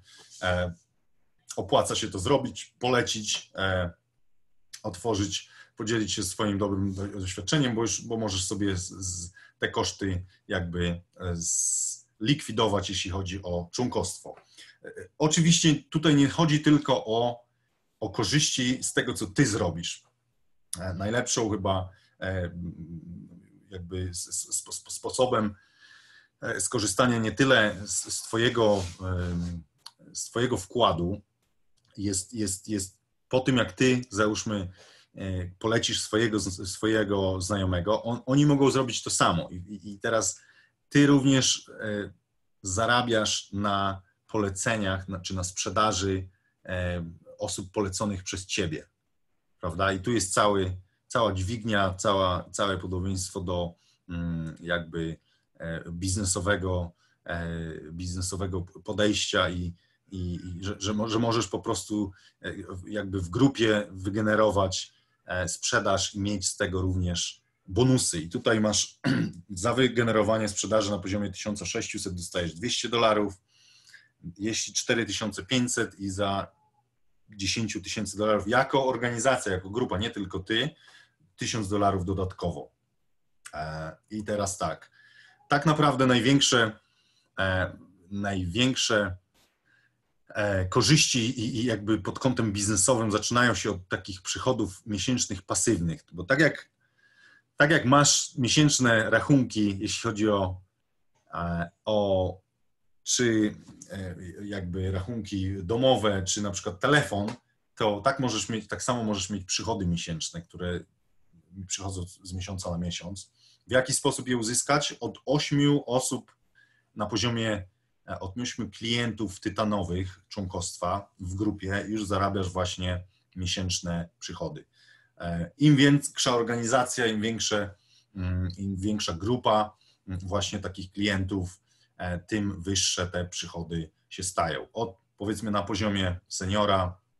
Speaker 1: opłaca się to zrobić, polecić, otworzyć, podzielić się swoim dobrym doświadczeniem, bo, już, bo możesz sobie z, z te koszty jakby zlikwidować, jeśli chodzi o członkostwo. Oczywiście tutaj nie chodzi tylko o, o korzyści z tego, co ty zrobisz. Najlepszą chyba jakby sposobem skorzystania nie tyle z, z, twojego, z twojego wkładu jest, jest, jest po tym, jak ty, załóżmy, polecisz swojego, swojego znajomego, on, oni mogą zrobić to samo. I, i teraz ty również zarabiasz na poleceniach, na, czy na sprzedaży e, osób poleconych przez ciebie, prawda? I tu jest cały, cała dźwignia, cała, całe podobieństwo do mm, jakby e, biznesowego, e, biznesowego podejścia i, i, i że, że, że możesz po prostu e, jakby w grupie wygenerować e, sprzedaż i mieć z tego również bonusy. I tutaj masz za wygenerowanie sprzedaży na poziomie tysiąc sześćset dostajesz dwieście dolarów, jeśli cztery tysiące pięćset i za dziesięć tysięcy dolarów jako organizacja, jako grupa, nie tylko ty, tysiąc dolarów dodatkowo. I teraz tak, tak naprawdę największe, największe korzyści i, i jakby pod kątem biznesowym zaczynają się od takich przychodów miesięcznych pasywnych, bo tak jak, tak jak masz miesięczne rachunki, jeśli chodzi o, o czy jakby rachunki domowe, czy na przykład telefon, to tak możesz mieć, tak samo możesz mieć przychody miesięczne, które przychodzą z miesiąca na miesiąc. W jaki sposób je uzyskać? Od ośmiu osób na poziomie, od ośmiu klientów tytanowych członkostwa w grupie już zarabiasz właśnie miesięczne przychody. Im większa organizacja, im większe, im większa grupa właśnie takich klientów, tym wyższe te przychody się stają. Od, powiedzmy na poziomie seniora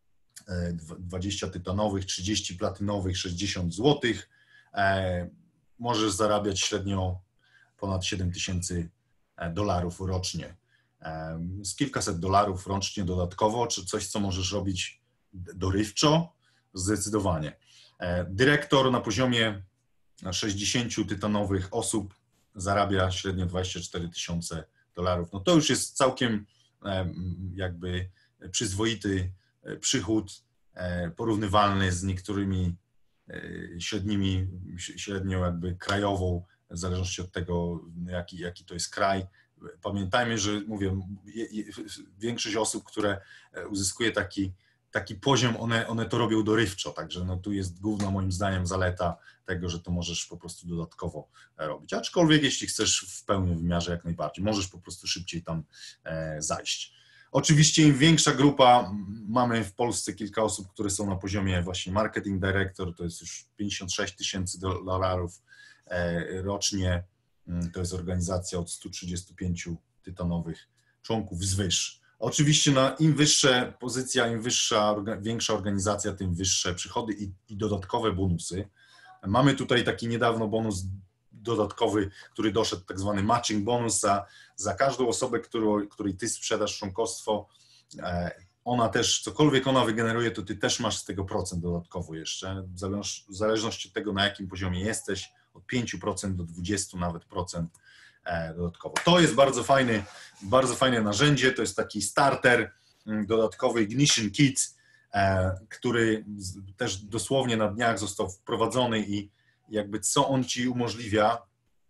Speaker 1: dwadzieścia tytanowych, trzydzieści platynowych, sześćdziesiąt złotych. Możesz zarabiać średnio ponad siedem tysięcy dolarów rocznie. Z kilkaset dolarów rocznie dodatkowo, czy coś, co możesz robić dorywczo? Zdecydowanie. Dyrektor na poziomie sześćdziesięciu tytanowych osób zarabia średnio dwadzieścia cztery tysiące dolarów. No to już jest całkiem jakby przyzwoity przychód, porównywalny z niektórymi średnimi, średnią jakby krajową, w zależności od tego, jaki, jaki to jest kraj. Pamiętajmy, że mówię, większość osób, które uzyskuje taki, taki poziom, one, one to robią dorywczo, także no tu jest główna moim zdaniem zaleta tego, że to możesz po prostu dodatkowo robić. Aczkolwiek jeśli chcesz w pełnym wymiarze, jak najbardziej, możesz po prostu szybciej tam zajść. Oczywiście im większa grupa, mamy w Polsce kilka osób, które są na poziomie właśnie marketing director, to jest już pięćdziesiąt sześć tysięcy dolarów rocznie, to jest organizacja od stu trzydziestu pięciu tytanowych członków wzwyż. Oczywiście na im wyższa pozycja, im wyższa, większa organizacja, tym wyższe przychody i, i dodatkowe bonusy. Mamy tutaj taki niedawno bonus dodatkowy, który doszedł, tak zwany matching bonus za, za każdą osobę, którą, której ty sprzedasz członkostwo. Ona też, cokolwiek ona wygeneruje, to ty też masz z tego procent dodatkowo jeszcze, w zależności od tego, na jakim poziomie jesteś, od pięciu procent do dwudziestu nawet procent dodatkowo. To jest bardzo fajny, bardzo fajne narzędzie, to jest taki starter dodatkowy Ignition Kit, który też dosłownie na dniach został wprowadzony i jakby co on ci umożliwia.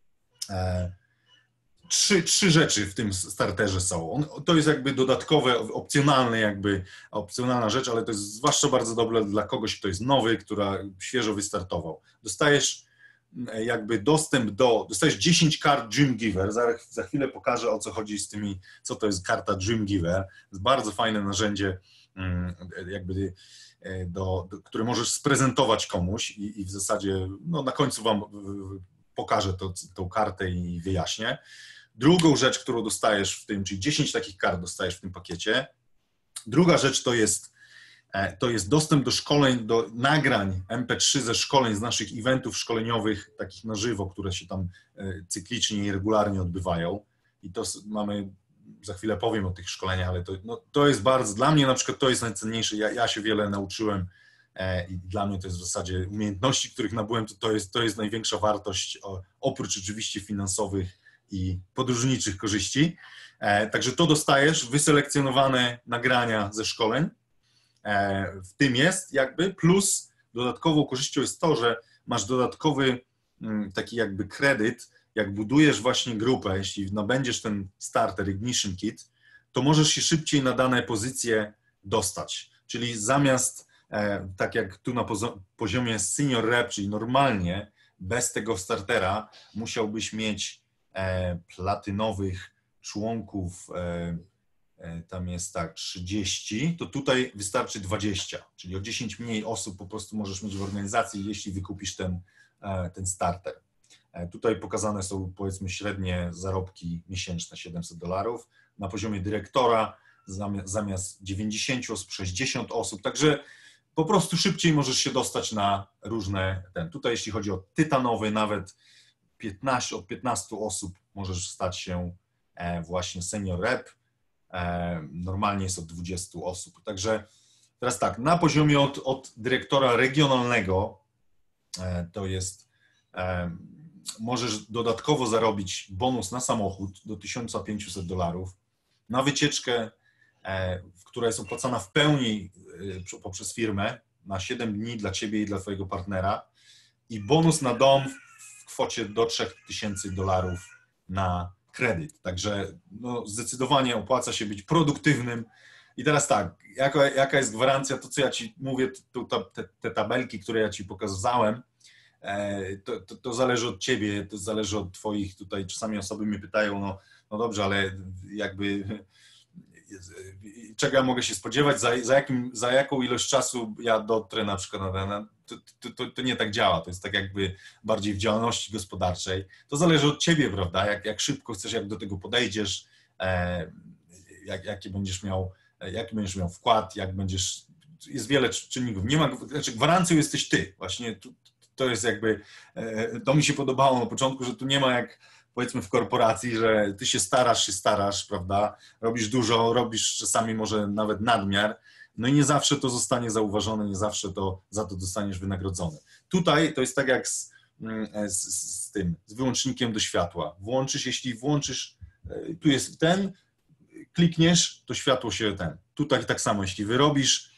Speaker 1: Trzy, trzy rzeczy w tym starterze są. On, to jest jakby dodatkowe, opcjonalne jakby, opcjonalna rzecz, ale to jest zwłaszcza bardzo dobre dla kogoś, kto jest nowy, która świeżo wystartował. Dostajesz jakby dostęp do, dostajesz dziesięć kart Dreamgiver, za, za chwilę pokażę, o co chodzi z tymi, co to jest karta Dreamgiver. To jest bardzo fajne narzędzie, jakby do, do, które możesz sprezentować komuś i, i w zasadzie no, na końcu wam pokażę to, tą kartę i wyjaśnię. Drugą rzecz, którą dostajesz w tym, czyli dziesięć takich kart dostajesz w tym pakiecie. Druga rzecz to jest, to jest dostęp do szkoleń, do nagrań em pe trzy ze szkoleń, z naszych eventów szkoleniowych, takich na żywo, które się tam cyklicznie i regularnie odbywają. I to mamy, za chwilę powiem o tych szkoleniach, ale to, no, to jest bardzo, dla mnie na przykład to jest najcenniejsze. Ja, ja się wiele nauczyłem i dla mnie to jest w zasadzie umiejętności, których nabyłem, to, to, jest, to jest największa wartość, oprócz oczywiście finansowych i podróżniczych korzyści. Także to dostajesz, wyselekcjonowane nagrania ze szkoleń, w tym jest jakby, plus dodatkową korzyścią jest to, że masz dodatkowy taki jakby kredyt, jak budujesz właśnie grupę, jeśli nabędziesz ten starter Ignition Kit, to możesz się szybciej na dane pozycje dostać, czyli zamiast tak jak tu na poziomie senior rep, czyli normalnie bez tego startera musiałbyś mieć platynowych członków, tam jest tak trzydzieści, to tutaj wystarczy dwadzieścia, czyli o dziesięć mniej osób po prostu możesz mieć w organizacji, jeśli wykupisz ten, ten starter. Tutaj pokazane są powiedzmy średnie zarobki miesięczne siedemset dolarów, na poziomie dyrektora zamiast dziewięćdziesięciu osób, sześćdziesiąt osób, także po prostu szybciej możesz się dostać na różne, ten. Tutaj jeśli chodzi o tytanowy, nawet piętnaście, od piętnastu osób możesz stać się właśnie senior rep, normalnie jest od dwudziestu osób. Także teraz tak, na poziomie od, od dyrektora regionalnego to jest, możesz dodatkowo zarobić bonus na samochód do tysiąc pięćset dolarów, na wycieczkę, która jest opłacana w pełni poprzez firmę na siedem dni dla ciebie i dla twojego partnera i bonus na dom w kwocie do trzech tysięcy dolarów na kredyt. Także no, zdecydowanie opłaca się być produktywnym. I teraz tak, jaka, jaka jest gwarancja, to co ja ci mówię, to, to, te, te tabelki, które ja ci pokazałem, to, to, to zależy od ciebie, to zależy od twoich, tutaj czasami osoby mnie pytają, no, no dobrze, ale jakby czego ja mogę się spodziewać, za, za, jakim, za jaką ilość czasu ja dotrę na przykład na, na to, to, to nie tak działa, to jest tak jakby bardziej w działalności gospodarczej. To zależy od ciebie, prawda, jak, jak szybko chcesz, jak do tego podejdziesz, e, jak, jaki będziesz miał, jaki będziesz miał wkład, jak będziesz, jest wiele czynników. Nie ma, znaczy gwarancją jesteś ty. Właśnie tu, to jest jakby, to mi się podobało na początku, że tu nie ma jak powiedzmy w korporacji, że ty się starasz, się starasz, prawda, robisz dużo, robisz czasami może nawet nadmiar, no i nie zawsze to zostanie zauważone, nie zawsze to za to dostaniesz wynagrodzony. Tutaj to jest tak jak z, z, z tym, z wyłącznikiem do światła. Włączysz, jeśli włączysz, tu jest ten, klikniesz, to światło się ten. Tutaj tak samo, jeśli wyrobisz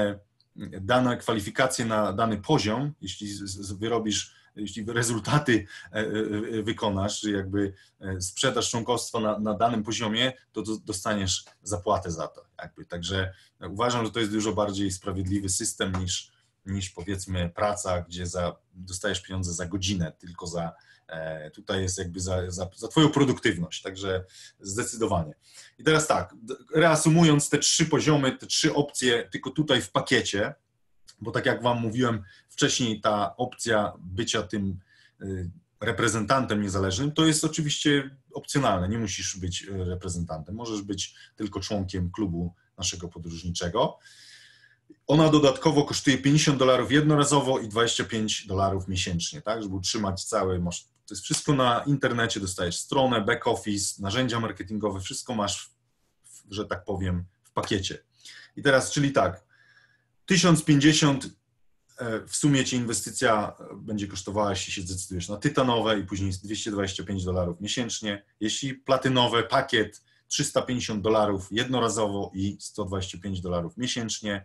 Speaker 1: dane kwalifikacje na dany poziom, jeśli wyrobisz, jeśli rezultaty wykonasz, czy jakby sprzedasz członkostwo na, na danym poziomie, to dostaniesz zapłatę za to. Jakby. Także uważam, że to jest dużo bardziej sprawiedliwy system niż, niż powiedzmy praca, gdzie za, dostajesz pieniądze za godzinę, tylko za, tutaj jest jakby za, za, za twoją produktywność, także zdecydowanie. I teraz tak, reasumując te trzy poziomy, te trzy opcje, tylko tutaj w pakiecie, bo tak jak wam mówiłem wcześniej, ta opcja bycia tym reprezentantem niezależnym, to jest oczywiście opcjonalne, nie musisz być reprezentantem, możesz być tylko członkiem klubu naszego podróżniczego. Ona dodatkowo kosztuje pięćdziesiąt dolarów jednorazowo i dwadzieścia pięć dolarów miesięcznie, tak, żeby utrzymać cały, masz, to jest wszystko na internecie, dostajesz stronę, back office, narzędzia marketingowe, wszystko masz, w, że tak powiem, w pakiecie. I teraz, czyli tak, tysiąc pięćdziesiąt w sumie ci inwestycja będzie kosztowała, jeśli się zdecydujesz na tytanowe i później dwieście dwadzieścia pięć dolarów miesięcznie, jeśli platynowe, pakiet trzysta pięćdziesiąt dolarów jednorazowo i sto dwadzieścia pięć dolarów miesięcznie,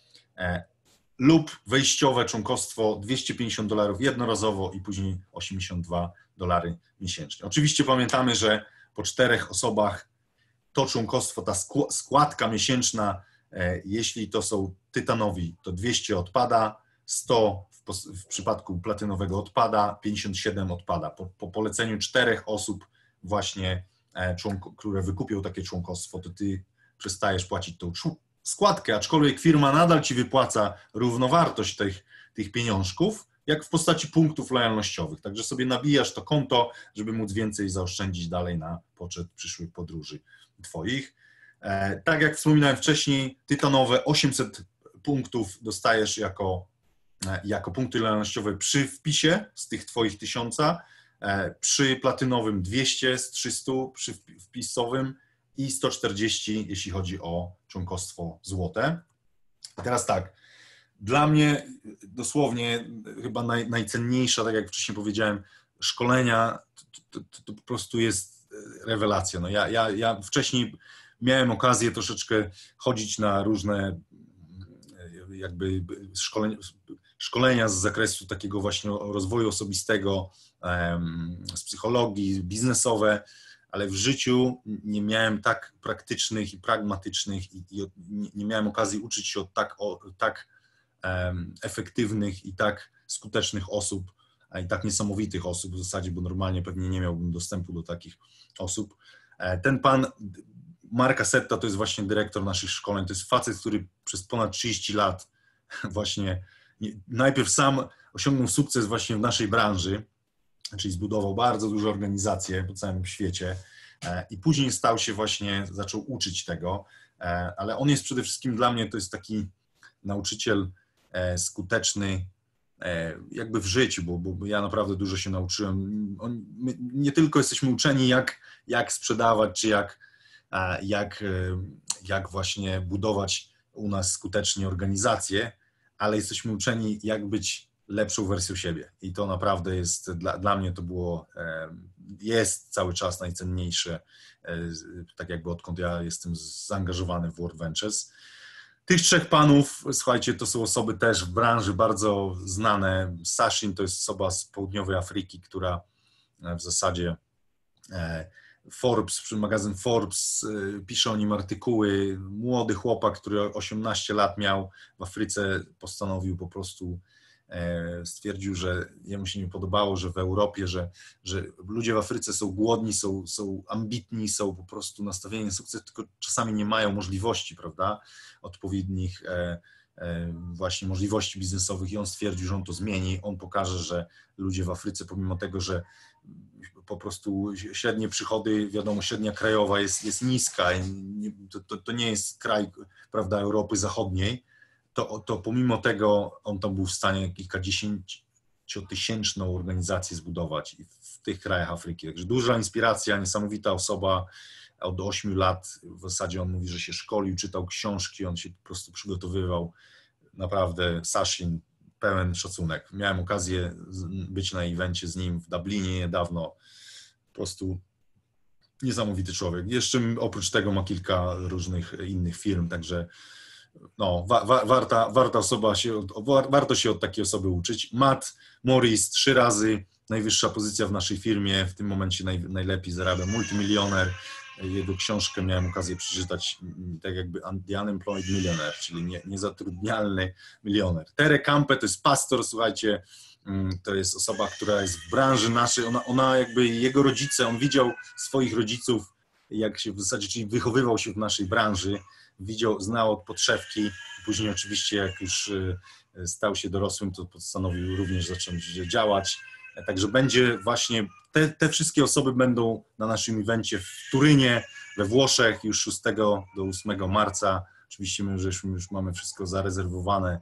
Speaker 1: lub wejściowe członkostwo dwieście pięćdziesiąt dolarów jednorazowo i później osiemdziesiąt dwa dolary miesięcznie. Oczywiście pamiętamy, że po czterech osobach to członkostwo, ta składka miesięczna, jeśli to są tytanowi, to dwieście odpada, sto w, w przypadku platynowego odpada, pięćdziesiąt siedem odpada. Po, po poleceniu czterech osób właśnie, członko, które wykupią takie członkostwo, to ty przestajesz płacić tą składkę, aczkolwiek firma nadal ci wypłaca równowartość tych, tych pieniążków, jak w postaci punktów lojalnościowych. Także sobie nabijasz to konto, żeby móc więcej zaoszczędzić dalej na poczet przyszłych podróży twoich. E, tak jak wspominałem wcześniej, tytanowe osiemset punktów dostajesz jako, e, jako punkty lojalnościowe przy wpisie z tych twoich tysiąca, e, przy platynowym dwieście z trzystu, przy wpisowym i sto czterdzieści, jeśli chodzi o członkostwo złote. Teraz tak, dla mnie dosłownie chyba naj, najcenniejsza, tak jak wcześniej powiedziałem, szkolenia, to, to, to po prostu jest rewelacja. No ja, ja, ja wcześniej miałem okazję troszeczkę chodzić na różne jakby szkolenia, szkolenia z zakresu takiego właśnie rozwoju osobistego, z psychologii, biznesowe, ale w życiu nie miałem tak praktycznych i pragmatycznych i, i nie miałem okazji uczyć się od tak, o, tak um, efektywnych i tak skutecznych osób, a i tak niesamowitych osób w zasadzie, bo normalnie pewnie nie miałbym dostępu do takich osób. Ten pan Mark Assetta to jest właśnie dyrektor naszych szkoleń, to jest facet, który przez ponad trzydzieści lat właśnie najpierw sam osiągnął sukces właśnie w naszej branży, czyli zbudował bardzo dużą organizację po całym świecie i później stał się właśnie, zaczął uczyć tego, ale on jest przede wszystkim dla mnie, to jest taki nauczyciel skuteczny jakby w życiu, bo, bo ja naprawdę dużo się nauczyłem. On, my nie tylko jesteśmy uczeni, jak, jak sprzedawać, czy jak, jak, jak właśnie budować u nas skutecznie organizację, ale jesteśmy uczeni, jak być lepszą wersją siebie. I to naprawdę jest, dla, dla mnie to było, jest cały czas najcenniejsze, tak jakby odkąd ja jestem zaangażowany w World Ventures. Tych trzech panów, słuchajcie, to są osoby też w branży bardzo znane. Sachin to jest osoba z południowej Afryki, która w zasadzie Forbes, magazyn Forbes pisze o nim artykuły. Młody chłopak, który osiemnaście lat miał w Afryce, postanowił po prostu, stwierdził, że jemu się nie podobało, że w Europie, że, że ludzie w Afryce są głodni, są, są ambitni, są po prostu nastawieni na sukces, tylko czasami nie mają możliwości, prawda, odpowiednich e, e, właśnie możliwości biznesowych i on stwierdził, że on to zmieni, on pokaże, że ludzie w Afryce, pomimo tego, że po prostu średnie przychody, wiadomo, średnia krajowa jest, jest niska, to, to, to nie jest kraj, prawda, Europy Zachodniej, to, to pomimo tego on tam był w stanie kilkadziesięciotysięczną organizację zbudować w tych krajach Afryki. Także duża inspiracja, niesamowita osoba. Od ośmiu lat w zasadzie on mówi, że się szkolił, czytał książki, on się po prostu przygotowywał. Naprawdę Sachin, pełen szacunek. Miałem okazję być na evencie z nim w Dublinie niedawno. Po prostu niesamowity człowiek. Jeszcze oprócz tego ma kilka różnych innych firm, także no, wa, wa, warta, warta osoba się, warto się od takiej osoby uczyć. Matt Morris, trzy razy najwyższa pozycja w naszej firmie, w tym momencie naj, najlepiej zarabia, multimilioner. Jego książkę miałem okazję przeczytać, tak jakby The Unemployed Millionaire, czyli nie, niezatrudnialny milioner. Tere Campe to jest pastor, słuchajcie, to jest osoba, która jest w branży naszej, ona, ona jakby jego rodzice, on widział swoich rodziców, jak się w zasadzie, czyli wychowywał się w naszej branży, widział, znał od podszewki, później oczywiście jak już stał się dorosłym, to postanowił również zacząć działać. Także będzie właśnie, te, te wszystkie osoby będą na naszym evencie w Turynie, we Włoszech już szóstego do ósmego marca. Oczywiście my już, już mamy wszystko zarezerwowane.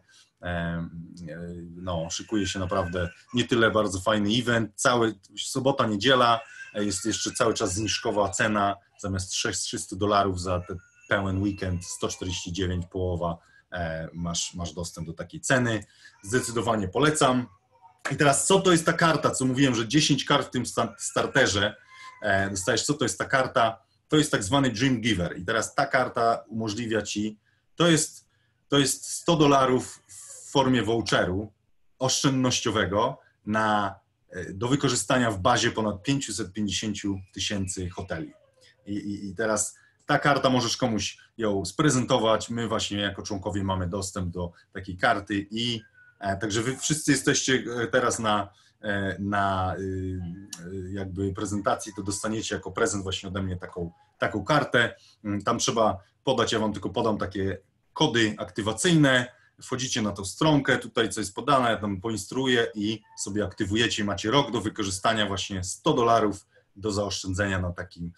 Speaker 1: No, szykuje się naprawdę nie tyle bardzo fajny event. Cały, sobota, niedziela, jest jeszcze cały czas zniżkowa cena. Zamiast trzysta dolarów za ten pełen weekend, sto czterdzieści dziewięć, połowa, masz, masz dostęp do takiej ceny. Zdecydowanie polecam. I teraz co to jest ta karta, co mówiłem, że dziesięć kart w tym starterze e, dostajesz, co to jest ta karta? To jest tak zwany Dream Giver i teraz ta karta umożliwia Ci, to jest, to jest sto dolarów w formie voucheru oszczędnościowego na, do wykorzystania w bazie ponad pięćset pięćdziesiąt tysięcy hoteli. I, i, I teraz ta karta możesz komuś ją sprezentować, my właśnie jako członkowie mamy dostęp do takiej karty i także wy wszyscy jesteście teraz na, na jakby prezentacji, to dostaniecie jako prezent właśnie ode mnie taką, taką kartę. Tam trzeba podać, ja wam tylko podam takie kody aktywacyjne, wchodzicie na tą stronkę, tutaj co jest podane, ja tam poinstruuję i sobie aktywujecie, macie rok do wykorzystania, właśnie sto dolarów do zaoszczędzenia na takim,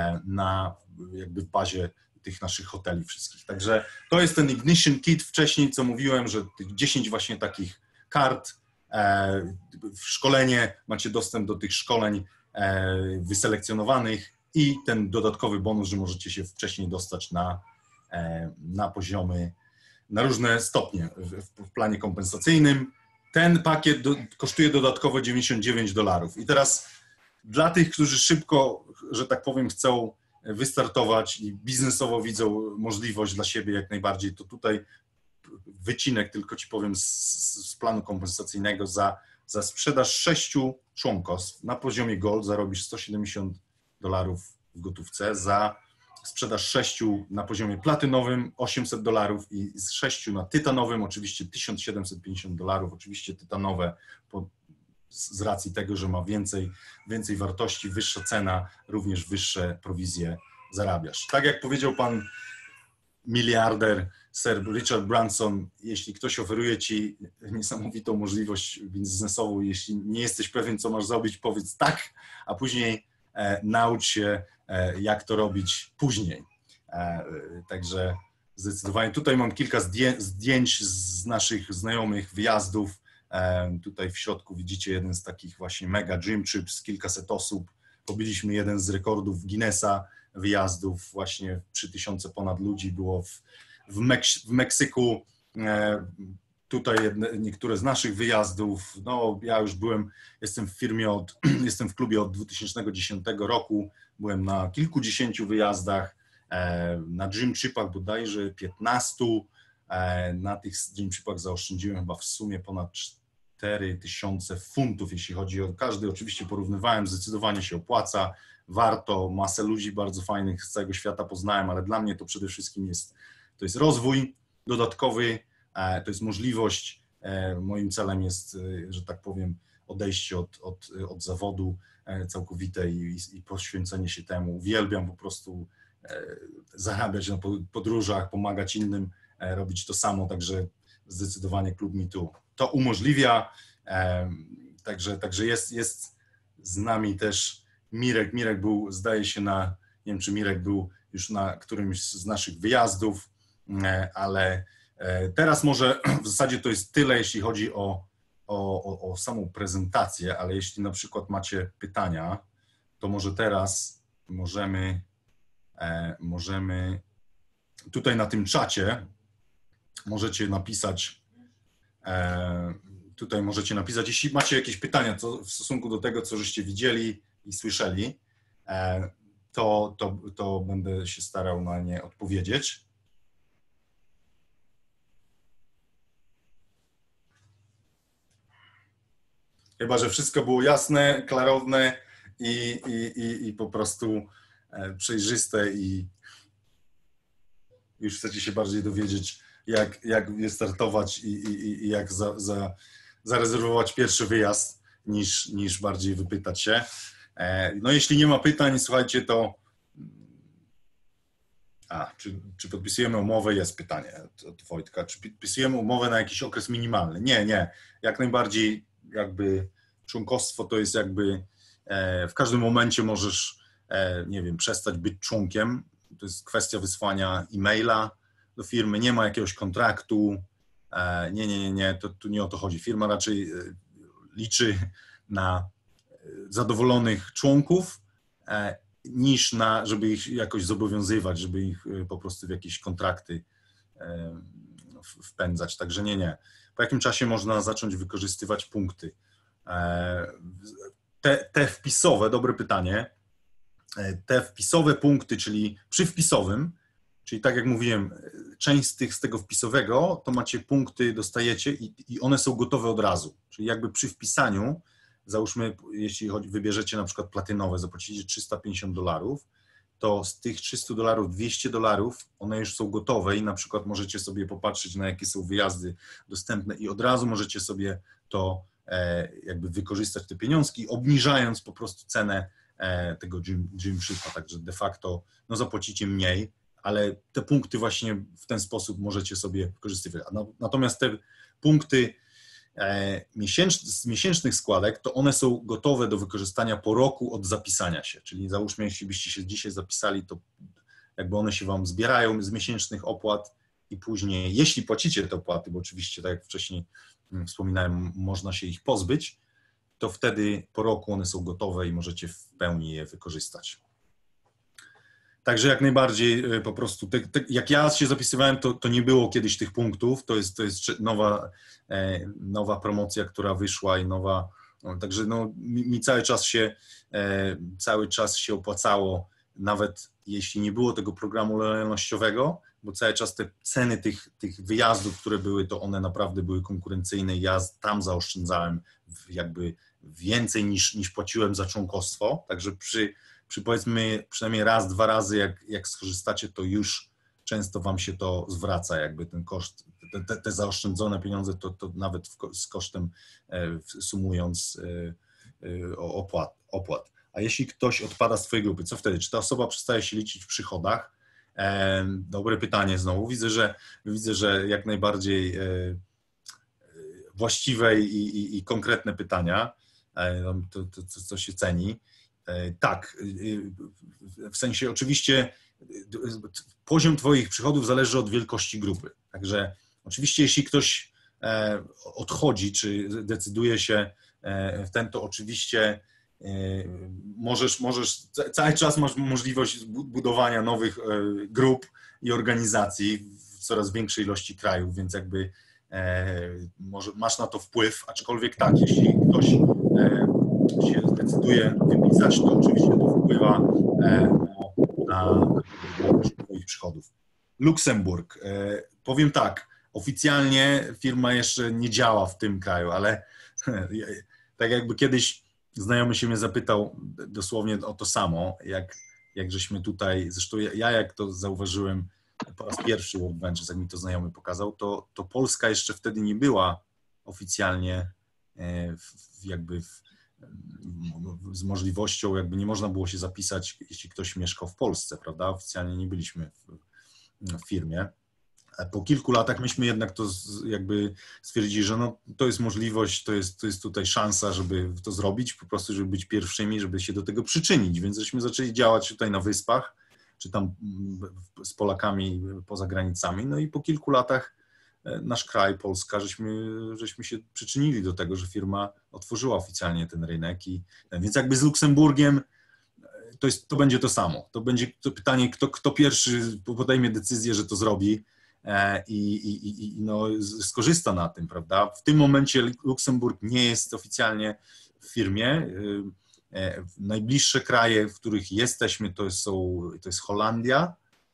Speaker 1: na jakby w bazie tych naszych hoteli wszystkich. Także to jest ten Ignition Kit wcześniej, co mówiłem, że tych dziesięć właśnie takich kart, e, w szkolenie, macie dostęp do tych szkoleń e, wyselekcjonowanych i ten dodatkowy bonus, że możecie się wcześniej dostać na, e, na poziomy, na różne stopnie w, w planie kompensacyjnym. Ten pakiet do, kosztuje dodatkowo dziewięćdziesiąt dziewięć dolarów. I teraz dla tych, którzy szybko, że tak powiem, chcą wystartować i biznesowo widzą możliwość dla siebie jak najbardziej, to tutaj wycinek, tylko Ci powiem, z, z planu kompensacyjnego za, za sprzedaż sześciu członkostw na poziomie Gold zarobisz sto siedemdziesiąt dolarów w gotówce, za sprzedaż sześciu na poziomie platynowym osiemset dolarów i z sześciu na tytanowym oczywiście tysiąc siedemset pięćdziesiąt dolarów, oczywiście tytanowe po, z racji tego, że ma więcej, więcej wartości, wyższa cena, również wyższe prowizje zarabiasz. Tak jak powiedział pan miliarder Sir Richard Branson, jeśli ktoś oferuje Ci niesamowitą możliwość biznesową, jeśli nie jesteś pewien, co masz zrobić, powiedz tak, a później e, naucz się, e, jak to robić później. E, także zdecydowanie tutaj mam kilka zdję zdjęć z naszych znajomych wyjazdów. Tutaj w środku widzicie jeden z takich właśnie mega dream trips, kilkaset osób. Pobiliśmy jeden z rekordów Guinnessa wyjazdów, właśnie trzy tysiące ponad ludzi było w, w, Meks w Meksyku. Tutaj jedne, niektóre z naszych wyjazdów. No, ja już byłem, jestem w firmie, od, jestem w klubie od dwa tysiące dziesiątego roku. Byłem na kilkudziesięciu wyjazdach, na dream tripach bodajże piętnastu. Na tych dream tripach zaoszczędziłem chyba w sumie ponad cztery tysiące funtów, jeśli chodzi o każdy. Oczywiście porównywałem, zdecydowanie się opłaca, warto, masę ludzi bardzo fajnych z całego świata poznałem, ale dla mnie to przede wszystkim jest, to jest rozwój dodatkowy, to jest możliwość, moim celem jest, że tak powiem, odejście od, od, od zawodu całkowite i, i poświęcenie się temu. Uwielbiam po prostu zarabiać na podróżach, pomagać innym, robić to samo, także zdecydowanie Klub MeToo to umożliwia, także, także jest, jest z nami też Mirek. Mirek był, zdaje się, na, nie wiem czy Mirek był już na którymś z naszych wyjazdów, ale Teraz może w zasadzie to jest tyle, jeśli chodzi o, o, o, o samą prezentację, ale jeśli na przykład macie pytania, to może teraz możemy, możemy tutaj na tym czacie możecie napisać, tutaj możecie napisać, jeśli macie jakieś pytania co, w stosunku do tego, co żeście widzieli i słyszeli, to, to, to będę się starał na nie odpowiedzieć. Chyba że wszystko było jasne, klarowne i, i, i, i po prostu przejrzyste i już chcecie się bardziej dowiedzieć, jak, jak startować i, i, i jak za, za, zarezerwować pierwszy wyjazd, niż, niż bardziej wypytać się. No jeśli nie ma pytań, słuchajcie, to... A, czy, czy podpisujemy umowę? Jest pytanie od Wojtka. Czy podpisujemy umowę na jakiś okres minimalny? Nie, nie. Jak najbardziej jakby członkostwo to jest jakby w każdym momencie możesz, nie wiem, przestać być członkiem. To jest kwestia wysłania e-maila do firmy, nie ma jakiegoś kontraktu. Nie, nie, nie, nie, to tu nie o to chodzi. Firma raczej liczy na zadowolonych członków, niż na, żeby ich jakoś zobowiązywać, żeby ich po prostu w jakieś kontrakty wpędzać. Także nie, nie. Po jakim czasie można zacząć wykorzystywać punkty? Te, te wpisowe, dobre pytanie, te wpisowe punkty, czyli przy wpisowym, czyli tak jak mówiłem, część z, tych, z tego wpisowego, to macie punkty, dostajecie i, i one są gotowe od razu. Czyli jakby przy wpisaniu, załóżmy, jeśli chodzi, wybierzecie na przykład platynowe, zapłacicie trzysta pięćdziesiąt dolarów, to z tych trzystu dolarów dwieście dolarów, one już są gotowe i na przykład możecie sobie popatrzeć, na jakie są wyjazdy dostępne i od razu możecie sobie to e, jakby wykorzystać, te pieniążki, obniżając po prostu cenę e, tego gym, gymshipa, także de facto no, zapłacicie mniej, ale te punkty właśnie w ten sposób możecie sobie wykorzystywać. Natomiast te punkty z miesięcznych składek, to one są gotowe do wykorzystania po roku od zapisania się, czyli załóżmy, jeśli byście się dzisiaj zapisali, to jakby one się Wam zbierają z miesięcznych opłat i później, jeśli płacicie te opłaty, bo oczywiście, tak jak wcześniej wspominałem, można się ich pozbyć, to wtedy po roku one są gotowe i możecie w pełni je wykorzystać. Także jak najbardziej po prostu, te, te, jak ja się zapisywałem, to, to nie było kiedyś tych punktów, to jest, to jest nowa, e, nowa promocja, która wyszła i nowa, no, także no, mi, mi cały czas się, e, cały czas się opłacało, nawet jeśli nie było tego programu lojalnościowego, bo cały czas te ceny tych, tych wyjazdów, które były, to one naprawdę były konkurencyjne i ja tam zaoszczędzałem jakby więcej niż, niż płaciłem za członkostwo, także przy Przy powiedzmy przynajmniej raz, dwa razy, jak, jak skorzystacie, to już często Wam się to zwraca, jakby ten koszt, te, te zaoszczędzone pieniądze, to, to nawet w, z kosztem e, sumując e, e, opłat, opłat. A jeśli ktoś odpada z Twojej grupy, co wtedy? Czy ta osoba przestaje się liczyć w przychodach? E, dobre pytanie znowu. Widzę, że, widzę, że jak najbardziej e, właściwe i, i, i konkretne pytania, e, to, to, to, co się ceni. Tak, w sensie oczywiście poziom Twoich przychodów zależy od wielkości grupy. Także oczywiście jeśli ktoś odchodzi, czy decyduje się w ten, to oczywiście możesz, możesz cały czas masz możliwość budowania nowych grup i organizacji w coraz większej ilości krajów, więc jakby może masz na to wpływ, aczkolwiek tak, jeśli ktoś się zdecyduje wypisać, to oczywiście to wpływa na Twoich przychodów. Luksemburg. Powiem tak, oficjalnie firma jeszcze nie działa w tym kraju, ale tak jakby kiedyś znajomy się mnie zapytał dosłownie o to samo, jak, jak żeśmy tutaj, zresztą ja jak to zauważyłem po raz pierwszy World Ventures, jak mi to znajomy pokazał, to, to Polska jeszcze wtedy nie była oficjalnie w, jakby w, z możliwością, jakby nie można było się zapisać, jeśli ktoś mieszkał w Polsce, prawda? Oficjalnie nie byliśmy w, w firmie. Po kilku latach myśmy jednak to jakby stwierdzili, że no, to jest możliwość, to jest, to jest tutaj szansa, żeby to zrobić, po prostu, żeby być pierwszymi, żeby się do tego przyczynić, więc żeśmy zaczęli działać tutaj na Wyspach, czy tam z Polakami poza granicami, no i po kilku latach nasz kraj, Polska, żeśmy, żeśmy się przyczynili do tego, że firma otworzyła oficjalnie ten rynek. I, więc jakby z Luksemburgiem to, jest, to będzie to samo. To będzie to pytanie, kto, kto pierwszy podejmie decyzję, że to zrobi i, i, i no, skorzysta na tym, prawda? W tym momencie Luksemburg nie jest oficjalnie w firmie. Najbliższe kraje, w których jesteśmy, to, są, to jest Holandia,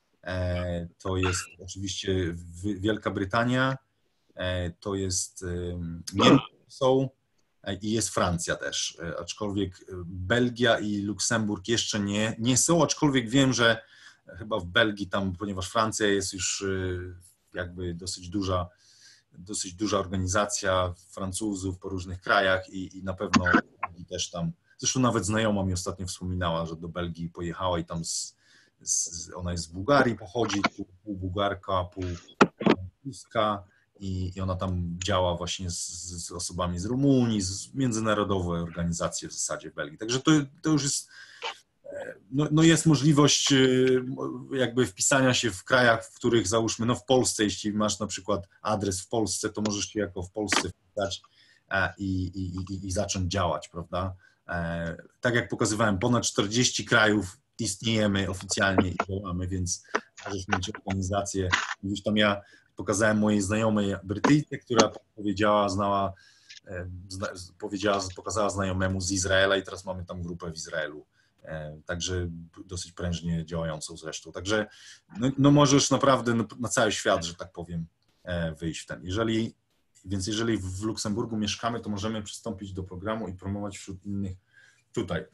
Speaker 1: to jest oczywiście Wielka Brytania, to jest Niemcy są i jest Francja też, aczkolwiek Belgia i Luksemburg jeszcze nie, nie są, aczkolwiek wiem, że chyba w Belgii tam, ponieważ Francja jest już jakby dosyć duża, dosyć duża organizacja Francuzów po różnych krajach i, i na pewno też tam, zresztą nawet znajoma mi ostatnio wspominała, że do Belgii pojechała i tam z, z, ona jest z Bułgarii, pochodzi, pół, pół Bułgarka, pół Polska i, i ona tam działa właśnie z, z osobami z Rumunii, z międzynarodowe organizacje w zasadzie w Belgii. Także to, to już jest, no, no jest możliwość jakby wpisania się w krajach, w których załóżmy, no w Polsce, jeśli masz na przykład adres w Polsce, to możesz się jako w Polsce wpisać i, i, i, i zacząć działać, prawda? Tak jak pokazywałem, ponad czterdzieści krajów istniejemy oficjalnie i działamy, więc możesz mieć organizację. Gdzieś tam ja pokazałem mojej znajomej Brytyjce, która powiedziała, znała, zna, powiedziała, pokazała znajomemu z Izraela i teraz mamy tam grupę w Izraelu. Także dosyć prężnie działającą zresztą. Także no, no możesz naprawdę na, na cały świat, że tak powiem, wyjść w ten. Jeżeli, więc jeżeli w Luksemburgu mieszkamy, to możemy przystąpić do programu i promować wśród innych tutaj.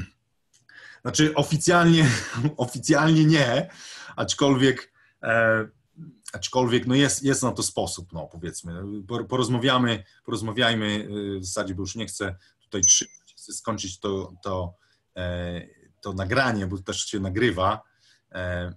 Speaker 1: Znaczy oficjalnie, oficjalnie nie, aczkolwiek, e, aczkolwiek no jest, jest na to sposób, no powiedzmy. Porozmawiamy, porozmawiajmy w zasadzie, bo już nie chcę tutaj chcę skończyć to, to, e, to nagranie, bo też się nagrywa e,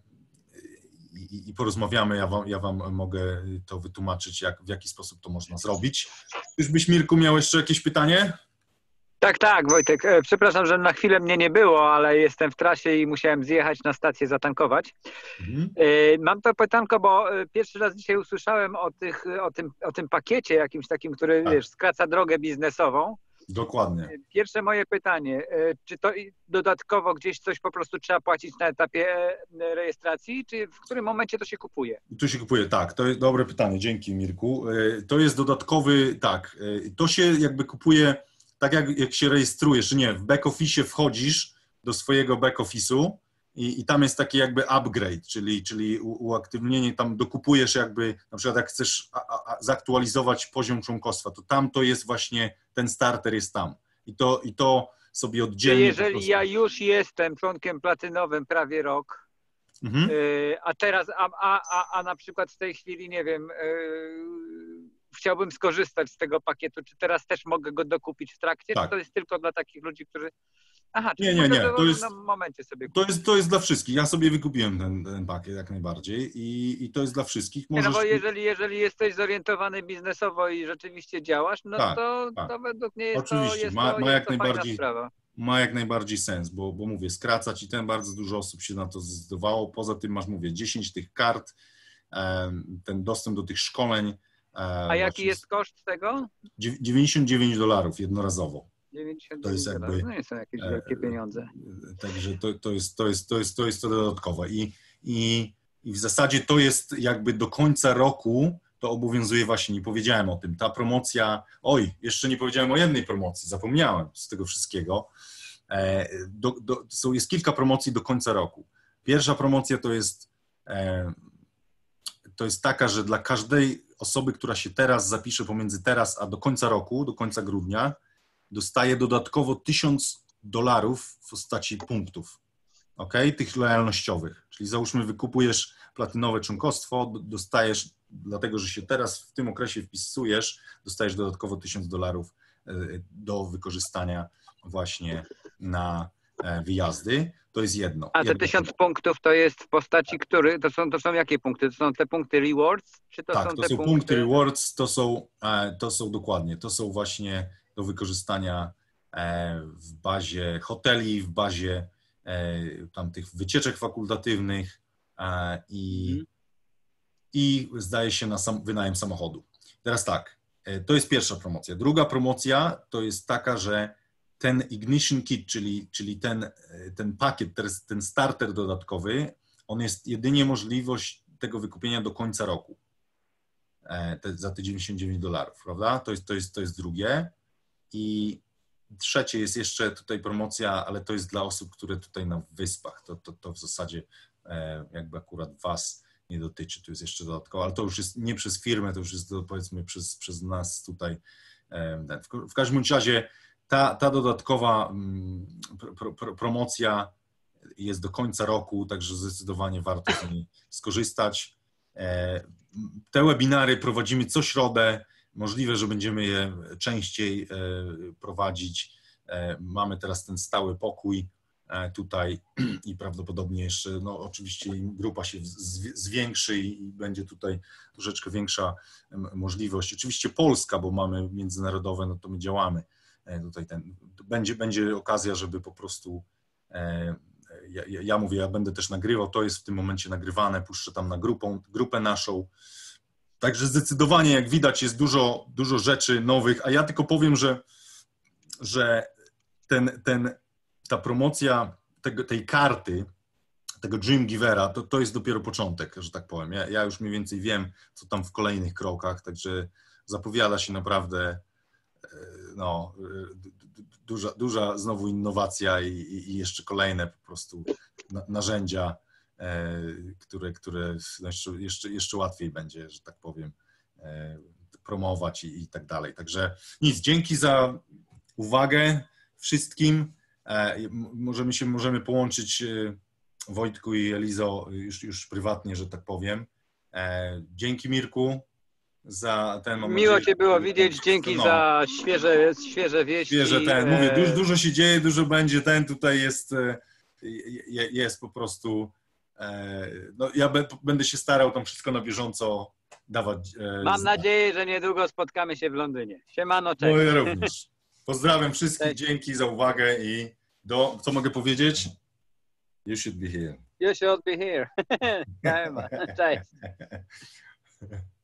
Speaker 1: i, i porozmawiamy, ja wam, ja wam mogę to wytłumaczyć, jak, w jaki sposób to można zrobić. Czyżbyś, Mirku, miał jeszcze jakieś pytanie?
Speaker 2: Tak, tak, Wojtek. Przepraszam, że na chwilę mnie nie było, ale jestem w trasie i musiałem zjechać na stację zatankować. Mhm. Mam to pytanko, bo pierwszy raz dzisiaj usłyszałem o, tych, o, tym, o tym pakiecie jakimś takim, który tak. wiesz, skraca drogę biznesową.
Speaker 1: Dokładnie.
Speaker 2: Pierwsze moje pytanie, czy to dodatkowo gdzieś coś po prostu trzeba płacić na etapie rejestracji, czy w którym momencie to się kupuje?
Speaker 1: Tu się kupuje, tak, to jest dobre pytanie, dzięki, Mirku. To jest dodatkowy, tak, to się jakby kupuje tak jak, jak się rejestrujesz, nie, w back office wchodzisz do swojego back office'u i, i tam jest taki jakby upgrade, czyli, czyli u, uaktywnienie, tam dokupujesz jakby, na przykład jak chcesz a, a, zaktualizować poziom członkostwa, to tam to jest właśnie, ten starter jest tam i to, i to sobie oddzielnie...
Speaker 2: Jeżeli prostu... ja już jestem członkiem platynowym prawie rok, mhm. y, a teraz, a, a, a, a na przykład w tej chwili, nie wiem... Y, chciałbym skorzystać z tego pakietu, czy teraz też mogę go dokupić w trakcie, tak. czy to jest tylko dla takich ludzi, którzy... Aha,
Speaker 1: nie, nie, nie. To jest,
Speaker 2: na momencie sobie
Speaker 1: to jest, to jest dla wszystkich. Ja sobie wykupiłem ten, ten pakiet jak najbardziej i, i to jest dla wszystkich.
Speaker 2: Możesz... Nie, no bo jeżeli, jeżeli jesteś zorientowany biznesowo i rzeczywiście działasz, no tak, to, tak. to według mnie jest
Speaker 1: Oczywiście.
Speaker 2: to, jest
Speaker 1: ma,
Speaker 2: to,
Speaker 1: ma
Speaker 2: jest
Speaker 1: jak
Speaker 2: to
Speaker 1: najbardziej,
Speaker 2: sprawa.
Speaker 1: Ma jak najbardziej sens, bo, bo mówię, skracać i ten bardzo dużo osób się na to zdecydowało. Poza tym masz, mówię, dziesięć tych kart, ten dostęp do tych szkoleń.
Speaker 2: A jaki jest koszt tego?
Speaker 1: dziewięćdziesiąt dziewięć dolarów jednorazowo.
Speaker 2: dziewięćdziesiąt dziewięć to jest jakby, no nie są jakieś wielkie pieniądze.
Speaker 1: Także to, to, jest, to, jest, to, jest, to jest to dodatkowe. I, i, I w zasadzie to jest jakby do końca roku to obowiązuje właśnie, nie powiedziałem o tym. Ta promocja, oj, jeszcze nie powiedziałem o jednej promocji, zapomniałem z tego wszystkiego. Do, do, są, jest kilka promocji do końca roku. Pierwsza promocja to jest, to jest taka, że dla każdej osoby, która się teraz zapisze pomiędzy teraz a do końca roku, do końca grudnia, dostaje dodatkowo tysiąc dolarów w postaci punktów, ok? Tych lojalnościowych. Czyli załóżmy, wykupujesz platynowe członkostwo, dostajesz, dlatego że się teraz w tym okresie wpisujesz, dostajesz dodatkowo tysiąc dolarów do wykorzystania właśnie na wyjazdy. To jest jedno.
Speaker 2: A te tysiąc punktów to jest w postaci który? To są, to są jakie punkty? To są te punkty rewards? Czy to
Speaker 1: tak,
Speaker 2: są
Speaker 1: to
Speaker 2: te
Speaker 1: są
Speaker 2: punkty...
Speaker 1: punkty rewards, to są, to są dokładnie, to są właśnie do wykorzystania w bazie hoteli, w bazie tam tych wycieczek fakultatywnych i, i zdaje się na sam, wynajem samochodu. Teraz tak, to jest pierwsza promocja. Druga promocja to jest taka, że ten Ignition Kit, czyli, czyli ten, ten pakiet, ten starter dodatkowy, on jest jedynie możliwość tego wykupienia do końca roku. Te, za te dziewięćdziesiąt dziewięć dolarów, prawda? To jest, to, jest, to jest drugie. I trzecie jest jeszcze tutaj promocja, ale to jest dla osób, które tutaj na wyspach. To, to, to w zasadzie jakby akurat was nie dotyczy. To jest jeszcze dodatkowo, ale to już jest nie przez firmę, to już jest to, powiedzmy przez, przez nas tutaj. W, w każdym razie ta, ta dodatkowa pro, pro, promocja jest do końca roku, także zdecydowanie warto z niej skorzystać. Te webinary prowadzimy co środę. Możliwe, że będziemy je częściej prowadzić. Mamy teraz ten stały pokój tutaj i prawdopodobnie jeszcze, no oczywiście grupa się zwiększy i będzie tutaj troszeczkę większa możliwość. Oczywiście Polska, bo mamy międzynarodowe, no to my działamy. Tutaj ten, będzie, będzie okazja, żeby po prostu, ja, ja mówię, ja będę też nagrywał, to jest w tym momencie nagrywane, puszczę tam na grupą, grupę naszą. Także zdecydowanie, jak widać, jest dużo, dużo rzeczy nowych, a ja tylko powiem, że, że ten, ten, ta promocja tego, tej karty, tego Dream Givera, to, to jest dopiero początek, że tak powiem. Ja, ja już mniej więcej wiem, co tam w kolejnych krokach, także zapowiada się naprawdę no, duża, duża znowu innowacja i, i jeszcze kolejne po prostu narzędzia, które, które jeszcze, jeszcze łatwiej będzie, że tak powiem, promować i, i tak dalej. Także nic, dzięki za uwagę wszystkim. Możemy się możemy połączyć, Wojtku i Elizo, już, już prywatnie, że tak powiem. Dzięki, Mirku, za ten moment.
Speaker 2: Miło Cię było widzieć, dzięki no. za świeże, świeże wieści.
Speaker 1: Świeże ten, mówię, dużo, dużo się dzieje, dużo będzie, ten tutaj jest, jest po prostu, no ja będę się starał tam wszystko na bieżąco dawać.
Speaker 2: Mam nadzieję, że niedługo spotkamy się w Londynie. Siemano, cześć.
Speaker 1: No ja również. Pozdrawiam wszystkich, cześć. Dzięki za uwagę i do, co mogę powiedzieć? You should be here.
Speaker 2: You should be here. Cześć.